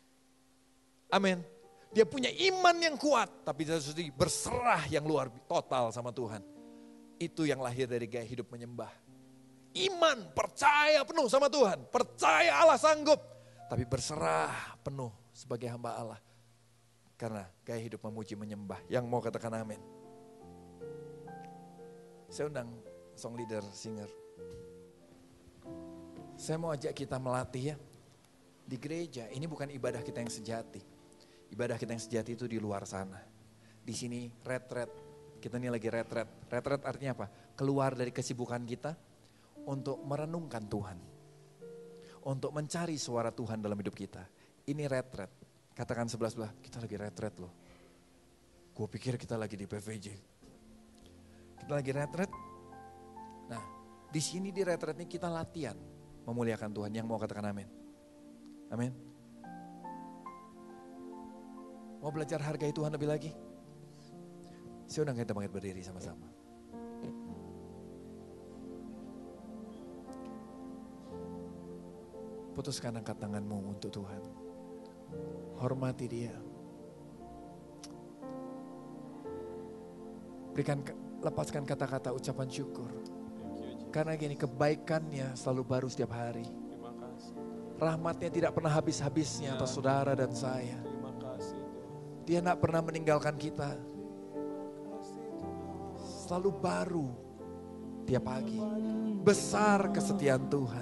Amin. Dia punya iman yang kuat, tapi dia sendiri berserah yang luar total sama Tuhan. Itu yang lahir dari gaya hidup menyembah. Iman, percaya penuh sama Tuhan, percaya Allah sanggup, tapi berserah penuh sebagai hamba Allah. Karena gaya hidup memuji menyembah, yang mau katakan amin. Saya undang song leader, singer. Saya mau ajak kita melatih ya. Di gereja, ini bukan ibadah kita yang sejati. Ibadah kita yang sejati itu di luar sana. Di sini retret. Kita ini lagi retret. Retret artinya apa? Keluar dari kesibukan kita untuk merenungkan Tuhan. Untuk mencari suara Tuhan dalam hidup kita. Ini retret. Katakan sebelah-sebelah, kita lagi retret loh. Gue pikir kita lagi di PVJ. Kita lagi retret. Nah, di sini di retret ini kita latihan memuliakan Tuhan. Yang mau katakan amin? Amin. Mau belajar hargai Tuhan lebih lagi? Saya undang kita bangkit berdiri sama-sama. Putuskan angkat tanganmu untuk Tuhan. Hormati Dia. Lepaskan kata-kata ucapan syukur. Karena gini, kebaikannya selalu baru setiap hari. Rahmatnya tidak pernah habis-habisnya atas saudara dan saya. Dia tidak pernah meninggalkan kita. Selalu baru tiap pagi. Besar kesetiaan Tuhan.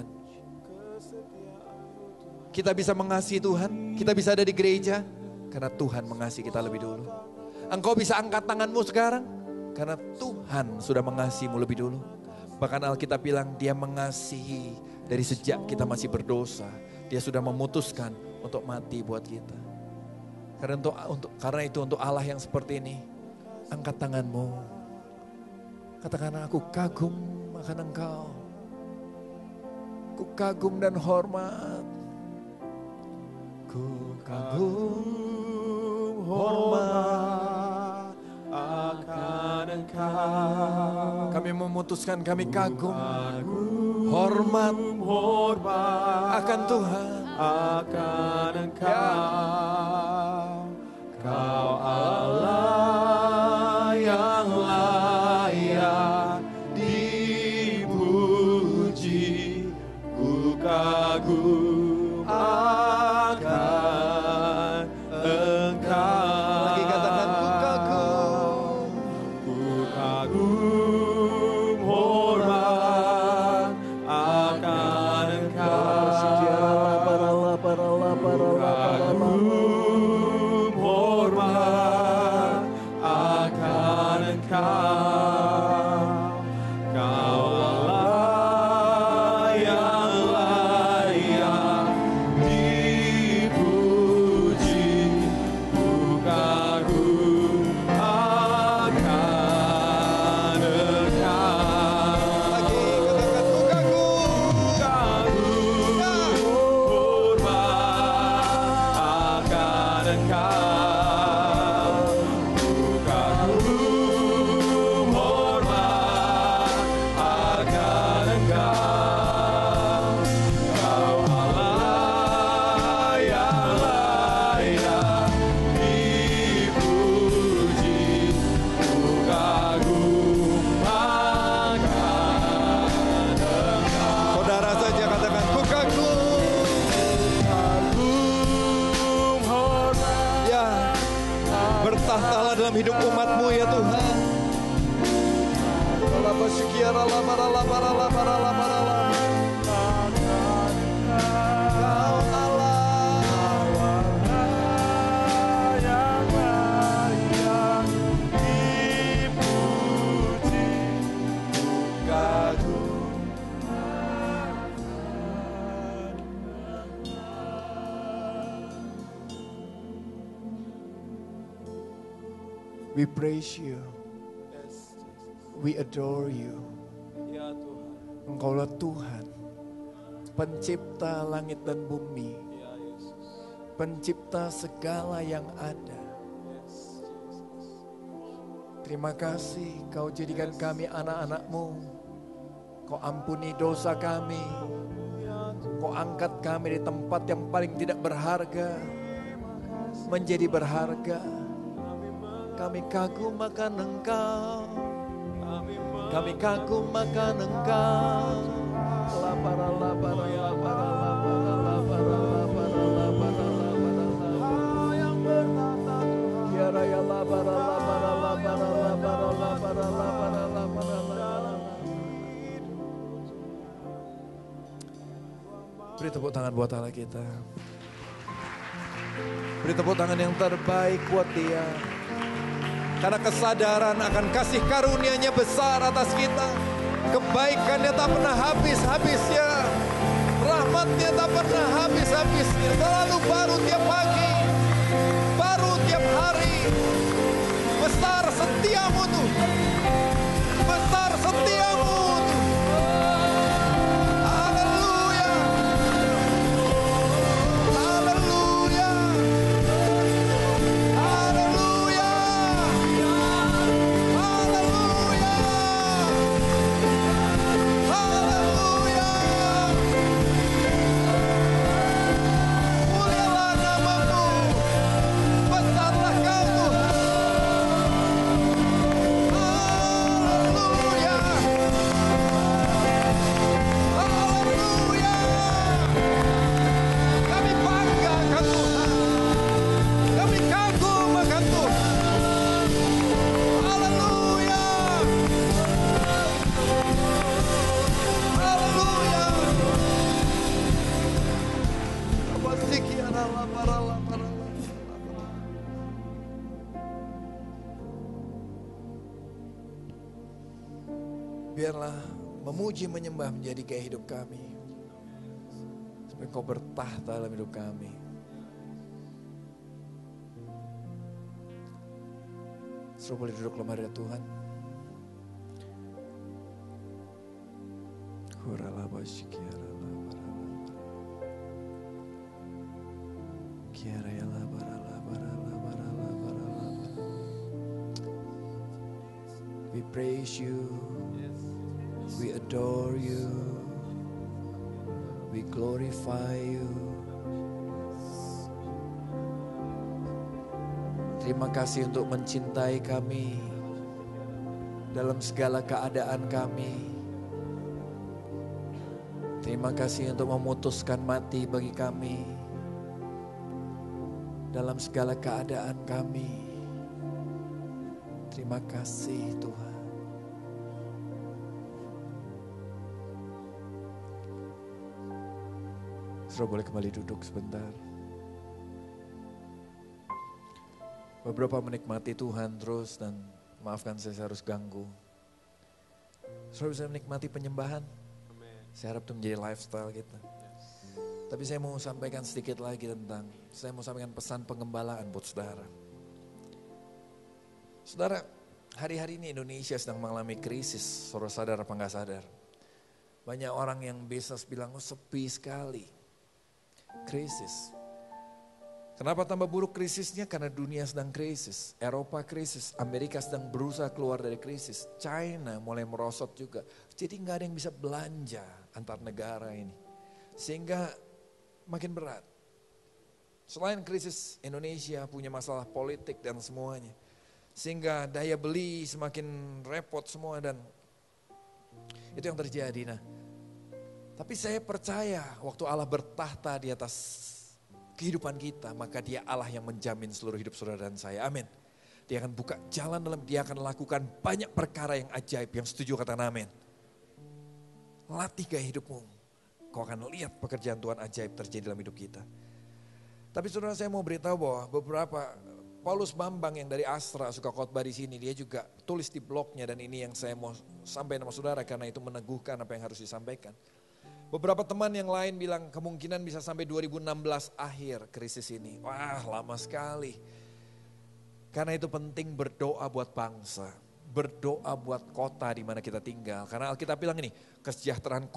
Kita bisa mengasihi Tuhan, kita bisa ada di gereja karena Tuhan mengasihi kita lebih dulu. Engkau bisa angkat tanganmu sekarang karena Tuhan sudah mengasihimu lebih dulu. Bahkan Alkitab bilang Dia mengasihi dari sejak kita masih berdosa. Dia sudah memutuskan untuk mati buat kita. Karena itu untuk Allah yang seperti ini, angkat tanganmu. Katakan, aku kagum akan Engkau. Ku kagum dan hormat. Ku kagum hormat akan Engkau. Kami memutuskan kami kagum hormat akan Tuhan, akan Engkau. Kau Allah yang layak dipuji. Ku kagum akan Engkau. Lagi katakan, ku kagum. Ku kagum hormat akan Engkau. Ku kagum hormat akan Engkau. Kau Allah yang layak dipuji. Ku kagum akan Engkau. Lagi katakan, ku kagum hormat akan Engkau. Ku kagum hormat akan Engkau. Kau Allah yang layak dipuji. Ku kagum akan Engkau. Saudara saja katakan, ku kagum hormat. Ya, bertahtalah dalam hidup umat-Mu ya Tuhan. Kau Allah yang layak dipuji. Ku kagum. We praise You. We adore You. Ya Tuhan, Engkaulah Tuhan, pencipta langit dan bumi, ya Yesus, pencipta segala yang ada. yes, Terima kasih Kau jadikan kami anak-anak-Mu. Kau ampuni dosa kami. Kau angkat kami di tempat yang paling tidak berharga menjadi berharga. Kami kagum akan Engkau. Kami kagum akan Engkau. Beri tepuk tangan buat Allah kita. Beri tepuk tangan yang terbaik buat Dia. Karena kesadaran akan kasih karunia-Nya besar atas kita. Kebaikannya tak pernah habis-habisnya. Rahmat-Nya tak pernah habis-habisnya. Selalu baru tiap pagi. Baru tiap hari. Besar setiamu Tuhan. Besar setiamu Tuhan. Haleluya. Haleluya. Haleluya. Haleluya. Haleluya. Mulialah namamu. Besarlah kau Tuhan. Haleluya. Haleluya. Kami bangga akan Tuhan. Kami kagum akan Tuhan. Haleluya. Haleluya. Biarlah memuji menyembah menjadi gaya hidup kami. Supaya Kau bertahta dalam hidup kami. Suruh boleh duduk lemah ya Tuhan. We praise you. We adore you. We glorify you. Terima kasih untuk mencintai kami dalam segala keadaan kami. Terima kasih untuk memutuskan mati bagi kami dalam segala keadaan kami. Terima kasih Tuhan. Saudara boleh kembali duduk sebentar. Beberapa menikmati Tuhan terus dan maafkan saya harus ganggu. Saudara bisa menikmati penyembahan. Saya harap itu menjadi lifestyle kita. Tapi saya mau sampaikan sedikit lagi saya mau sampaikan pesan pengembalaan buat saudara. Saudara, hari-hari ini Indonesia sedang mengalami krisis, saudara sadar apa enggak sadar? Banyak orang yang bisnis bilang, oh sepi sekali. Krisis. Kenapa tambah buruk krisisnya? Karena dunia sedang krisis, Eropa krisis, Amerika sedang berusaha keluar dari krisis, China mulai merosot juga. Jadi nggak ada yang bisa belanja antar negara ini, sehingga makin berat. Selain krisis, Indonesia punya masalah politik dan semuanya, sehingga daya beli semakin repot semua dan itu yang terjadi. Nah, tapi saya percaya waktu Allah bertahta di atas kehidupan kita, maka Dia Allah yang menjamin seluruh hidup saudara dan saya. Amin. Dia akan buka jalan Dia akan lakukan banyak perkara yang ajaib. Yang setuju katakan amin. Latih gaya hidupmu. Kau akan lihat pekerjaan Tuhan ajaib terjadi dalam hidup kita. Tapi saudara, saya mau beritahu bahwa beberapa Paulus Bambang yang dari Astra suka khotbah di sini, dia juga tulis di blognya, dan ini yang saya mau sampaikan sama saudara karena itu meneguhkan apa yang harus disampaikan. Beberapa teman yang lain bilang kemungkinan bisa sampai 2016 akhir krisis ini. Wah, lama sekali. Karena itu penting berdoa buat bangsa. Berdoa buat kota di mana kita tinggal. Karena Alkitab bilang ini, kesejahteraan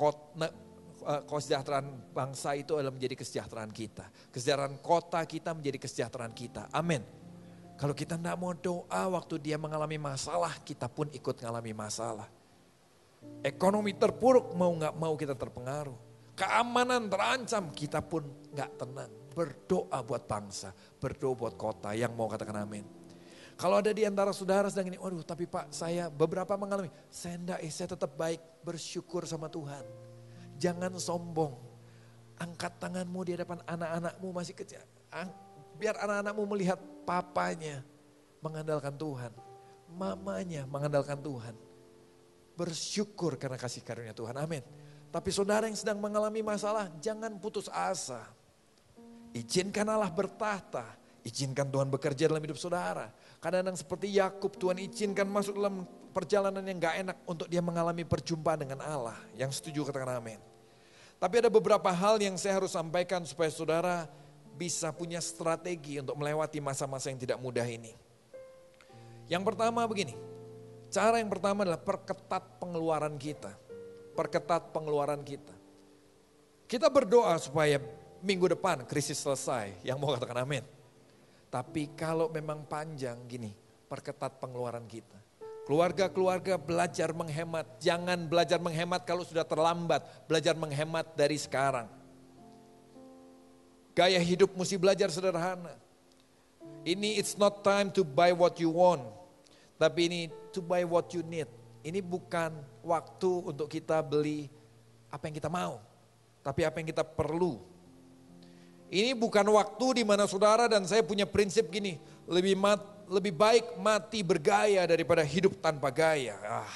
bangsa itu adalah menjadi kesejahteraan kita. Kesejahteraan kota kita menjadi kesejahteraan kita. Amin. Kalau kita tidak mau doa waktu dia mengalami masalah, kita pun ikut mengalami masalah. Ekonomi terpuruk, mau gak mau kita terpengaruh. Keamanan terancam, kita pun gak tenang. Berdoa buat bangsa, berdoa buat kota. Yang mau katakan amin. Kalau ada di antara saudara sedang ini, waduh tapi Pak saya beberapa mengalami. Saya tetap baik, bersyukur sama Tuhan. Jangan sombong. Angkat tanganmu di hadapan anak-anakmu masih kecil. Biar anak-anakmu melihat papanya mengandalkan Tuhan. Mamanya mengandalkan Tuhan. Bersyukur karena kasih karunia Tuhan, amin. Tapi saudara yang sedang mengalami masalah, jangan putus asa. Izinkan Allah bertahta, izinkan Tuhan bekerja dalam hidup saudara. Kadang-kadang seperti Yakub, Tuhan izinkan masuk dalam perjalanan yang gak enak untuk dia mengalami perjumpaan dengan Allah. Yang setuju katakan amin. Tapi ada beberapa hal yang saya harus sampaikan supaya saudara bisa punya strategi untuk melewati masa-masa yang tidak mudah ini. Yang pertama begini, cara yang pertama adalah perketat pengeluaran kita. Perketat pengeluaran kita. Kita berdoa supaya minggu depan krisis selesai, yang mau katakan amin. Tapi kalau memang panjang gini, perketat pengeluaran kita. Keluarga-keluarga belajar menghemat, jangan belajar menghemat kalau sudah terlambat, belajar menghemat dari sekarang. Gaya hidup mesti belajar sederhana. Ini it's not time to buy what you want, tapi ini to buy what you need. Ini bukan waktu untuk kita beli apa yang kita mau, tapi apa yang kita perlu. Ini bukan waktu di mana saudara dan saya punya prinsip gini, lebih baik mati bergaya daripada hidup tanpa gaya.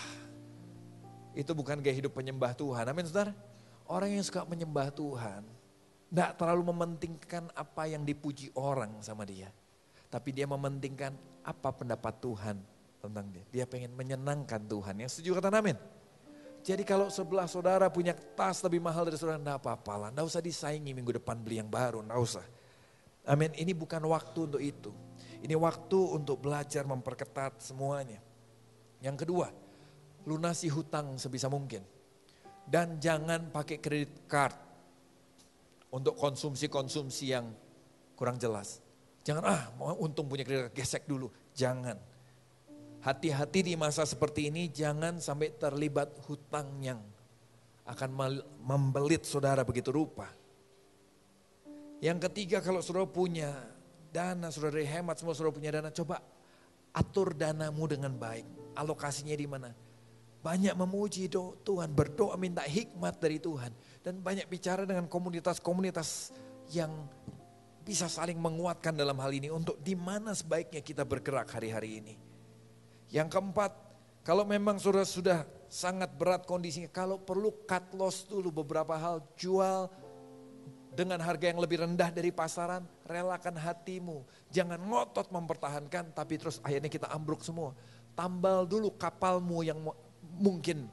Itu bukan gaya hidup penyembah Tuhan. Amin saudara. Orang yang suka menyembah Tuhan, tidak terlalu mementingkan apa yang dipuji orang sama dia. Tapi dia mementingkan apa pendapat Tuhan tentang dia. Dia pengen menyenangkan Tuhan. Yang setuju kata amin. Jadi kalau sebelah saudara punya tas lebih mahal dari saudara, enggak apa-apa lah. Enggak usah disaingi minggu depan beli yang baru, enggak usah. Amin, ini bukan waktu untuk itu. Ini waktu untuk belajar memperketat semuanya. Yang kedua, lunasi hutang sebisa mungkin. Dan jangan pakai kredit card untuk konsumsi-konsumsi yang kurang jelas. Jangan, mau untung punya kredit card, gesek dulu. Jangan. Hati-hati di masa seperti ini, jangan sampai terlibat hutang yang akan membelit saudara begitu rupa. Yang ketiga, kalau saudara punya dana, saudara hemat, semua saudara punya dana, coba atur danamu dengan baik. Alokasinya di mana? Banyak memuji Tuhan, berdoa minta hikmat dari Tuhan. Dan banyak bicara dengan komunitas-komunitas yang bisa saling menguatkan dalam hal ini. Untuk di mana sebaiknya kita bergerak hari-hari ini. Yang keempat, kalau memang saudara sudah sangat berat kondisinya, kalau perlu cut loss dulu beberapa hal, jual dengan harga yang lebih rendah dari pasaran, relakan hatimu. Jangan ngotot mempertahankan, tapi terus akhirnya kita ambruk semua. Tambal dulu kapalmu yang mungkin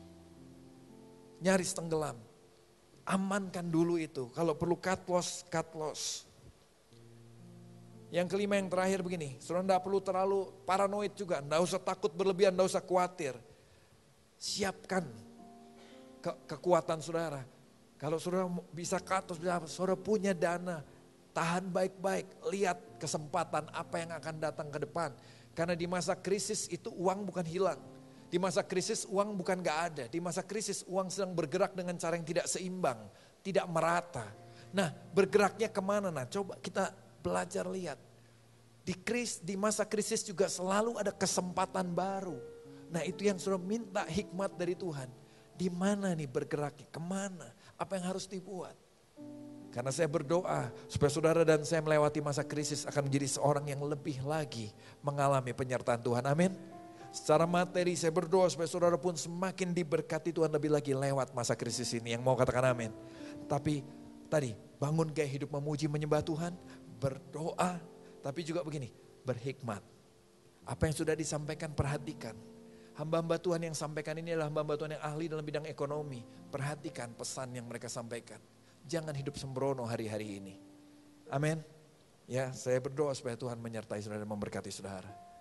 nyaris tenggelam. Amankan dulu itu, kalau perlu cut loss, cut loss. Yang kelima yang terakhir begini, saudara tidak perlu terlalu paranoid juga, tidak usah takut berlebihan, tidak usah khawatir. Siapkan kekuatan saudara. Kalau saudara bisa cut, saudara punya dana, tahan baik-baik, lihat kesempatan apa yang akan datang ke depan. Karena di masa krisis itu uang bukan hilang. Di masa krisis uang bukan gak ada. Di masa krisis uang sedang bergerak dengan cara yang tidak seimbang, tidak merata. Nah, bergeraknya kemana? Nah, coba kita belajar lihat. Di masa krisis juga selalu ada kesempatan baru. Nah, itu yang saudara minta hikmat dari Tuhan. Di mana nih bergeraknya? Kemana? Apa yang harus dibuat? Karena saya berdoa supaya saudara dan saya melewati masa krisis akan menjadi seorang yang lebih lagi mengalami penyertaan Tuhan. Amin. Secara materi saya berdoa supaya saudara pun semakin diberkati Tuhan lebih lagi lewat masa krisis ini. Yang mau katakan amin. Tapi tadi bangun gaya hidup memuji menyembah Tuhan, berdoa, tapi juga begini, berhikmat. Apa yang sudah disampaikan perhatikan. Hamba-hamba Tuhan yang sampaikan ini adalah hamba-hamba Tuhan yang ahli dalam bidang ekonomi. Perhatikan pesan yang mereka sampaikan. Jangan hidup sembrono hari-hari ini. Amin. Ya, saya berdoa supaya Tuhan menyertai saudara dan memberkati saudara.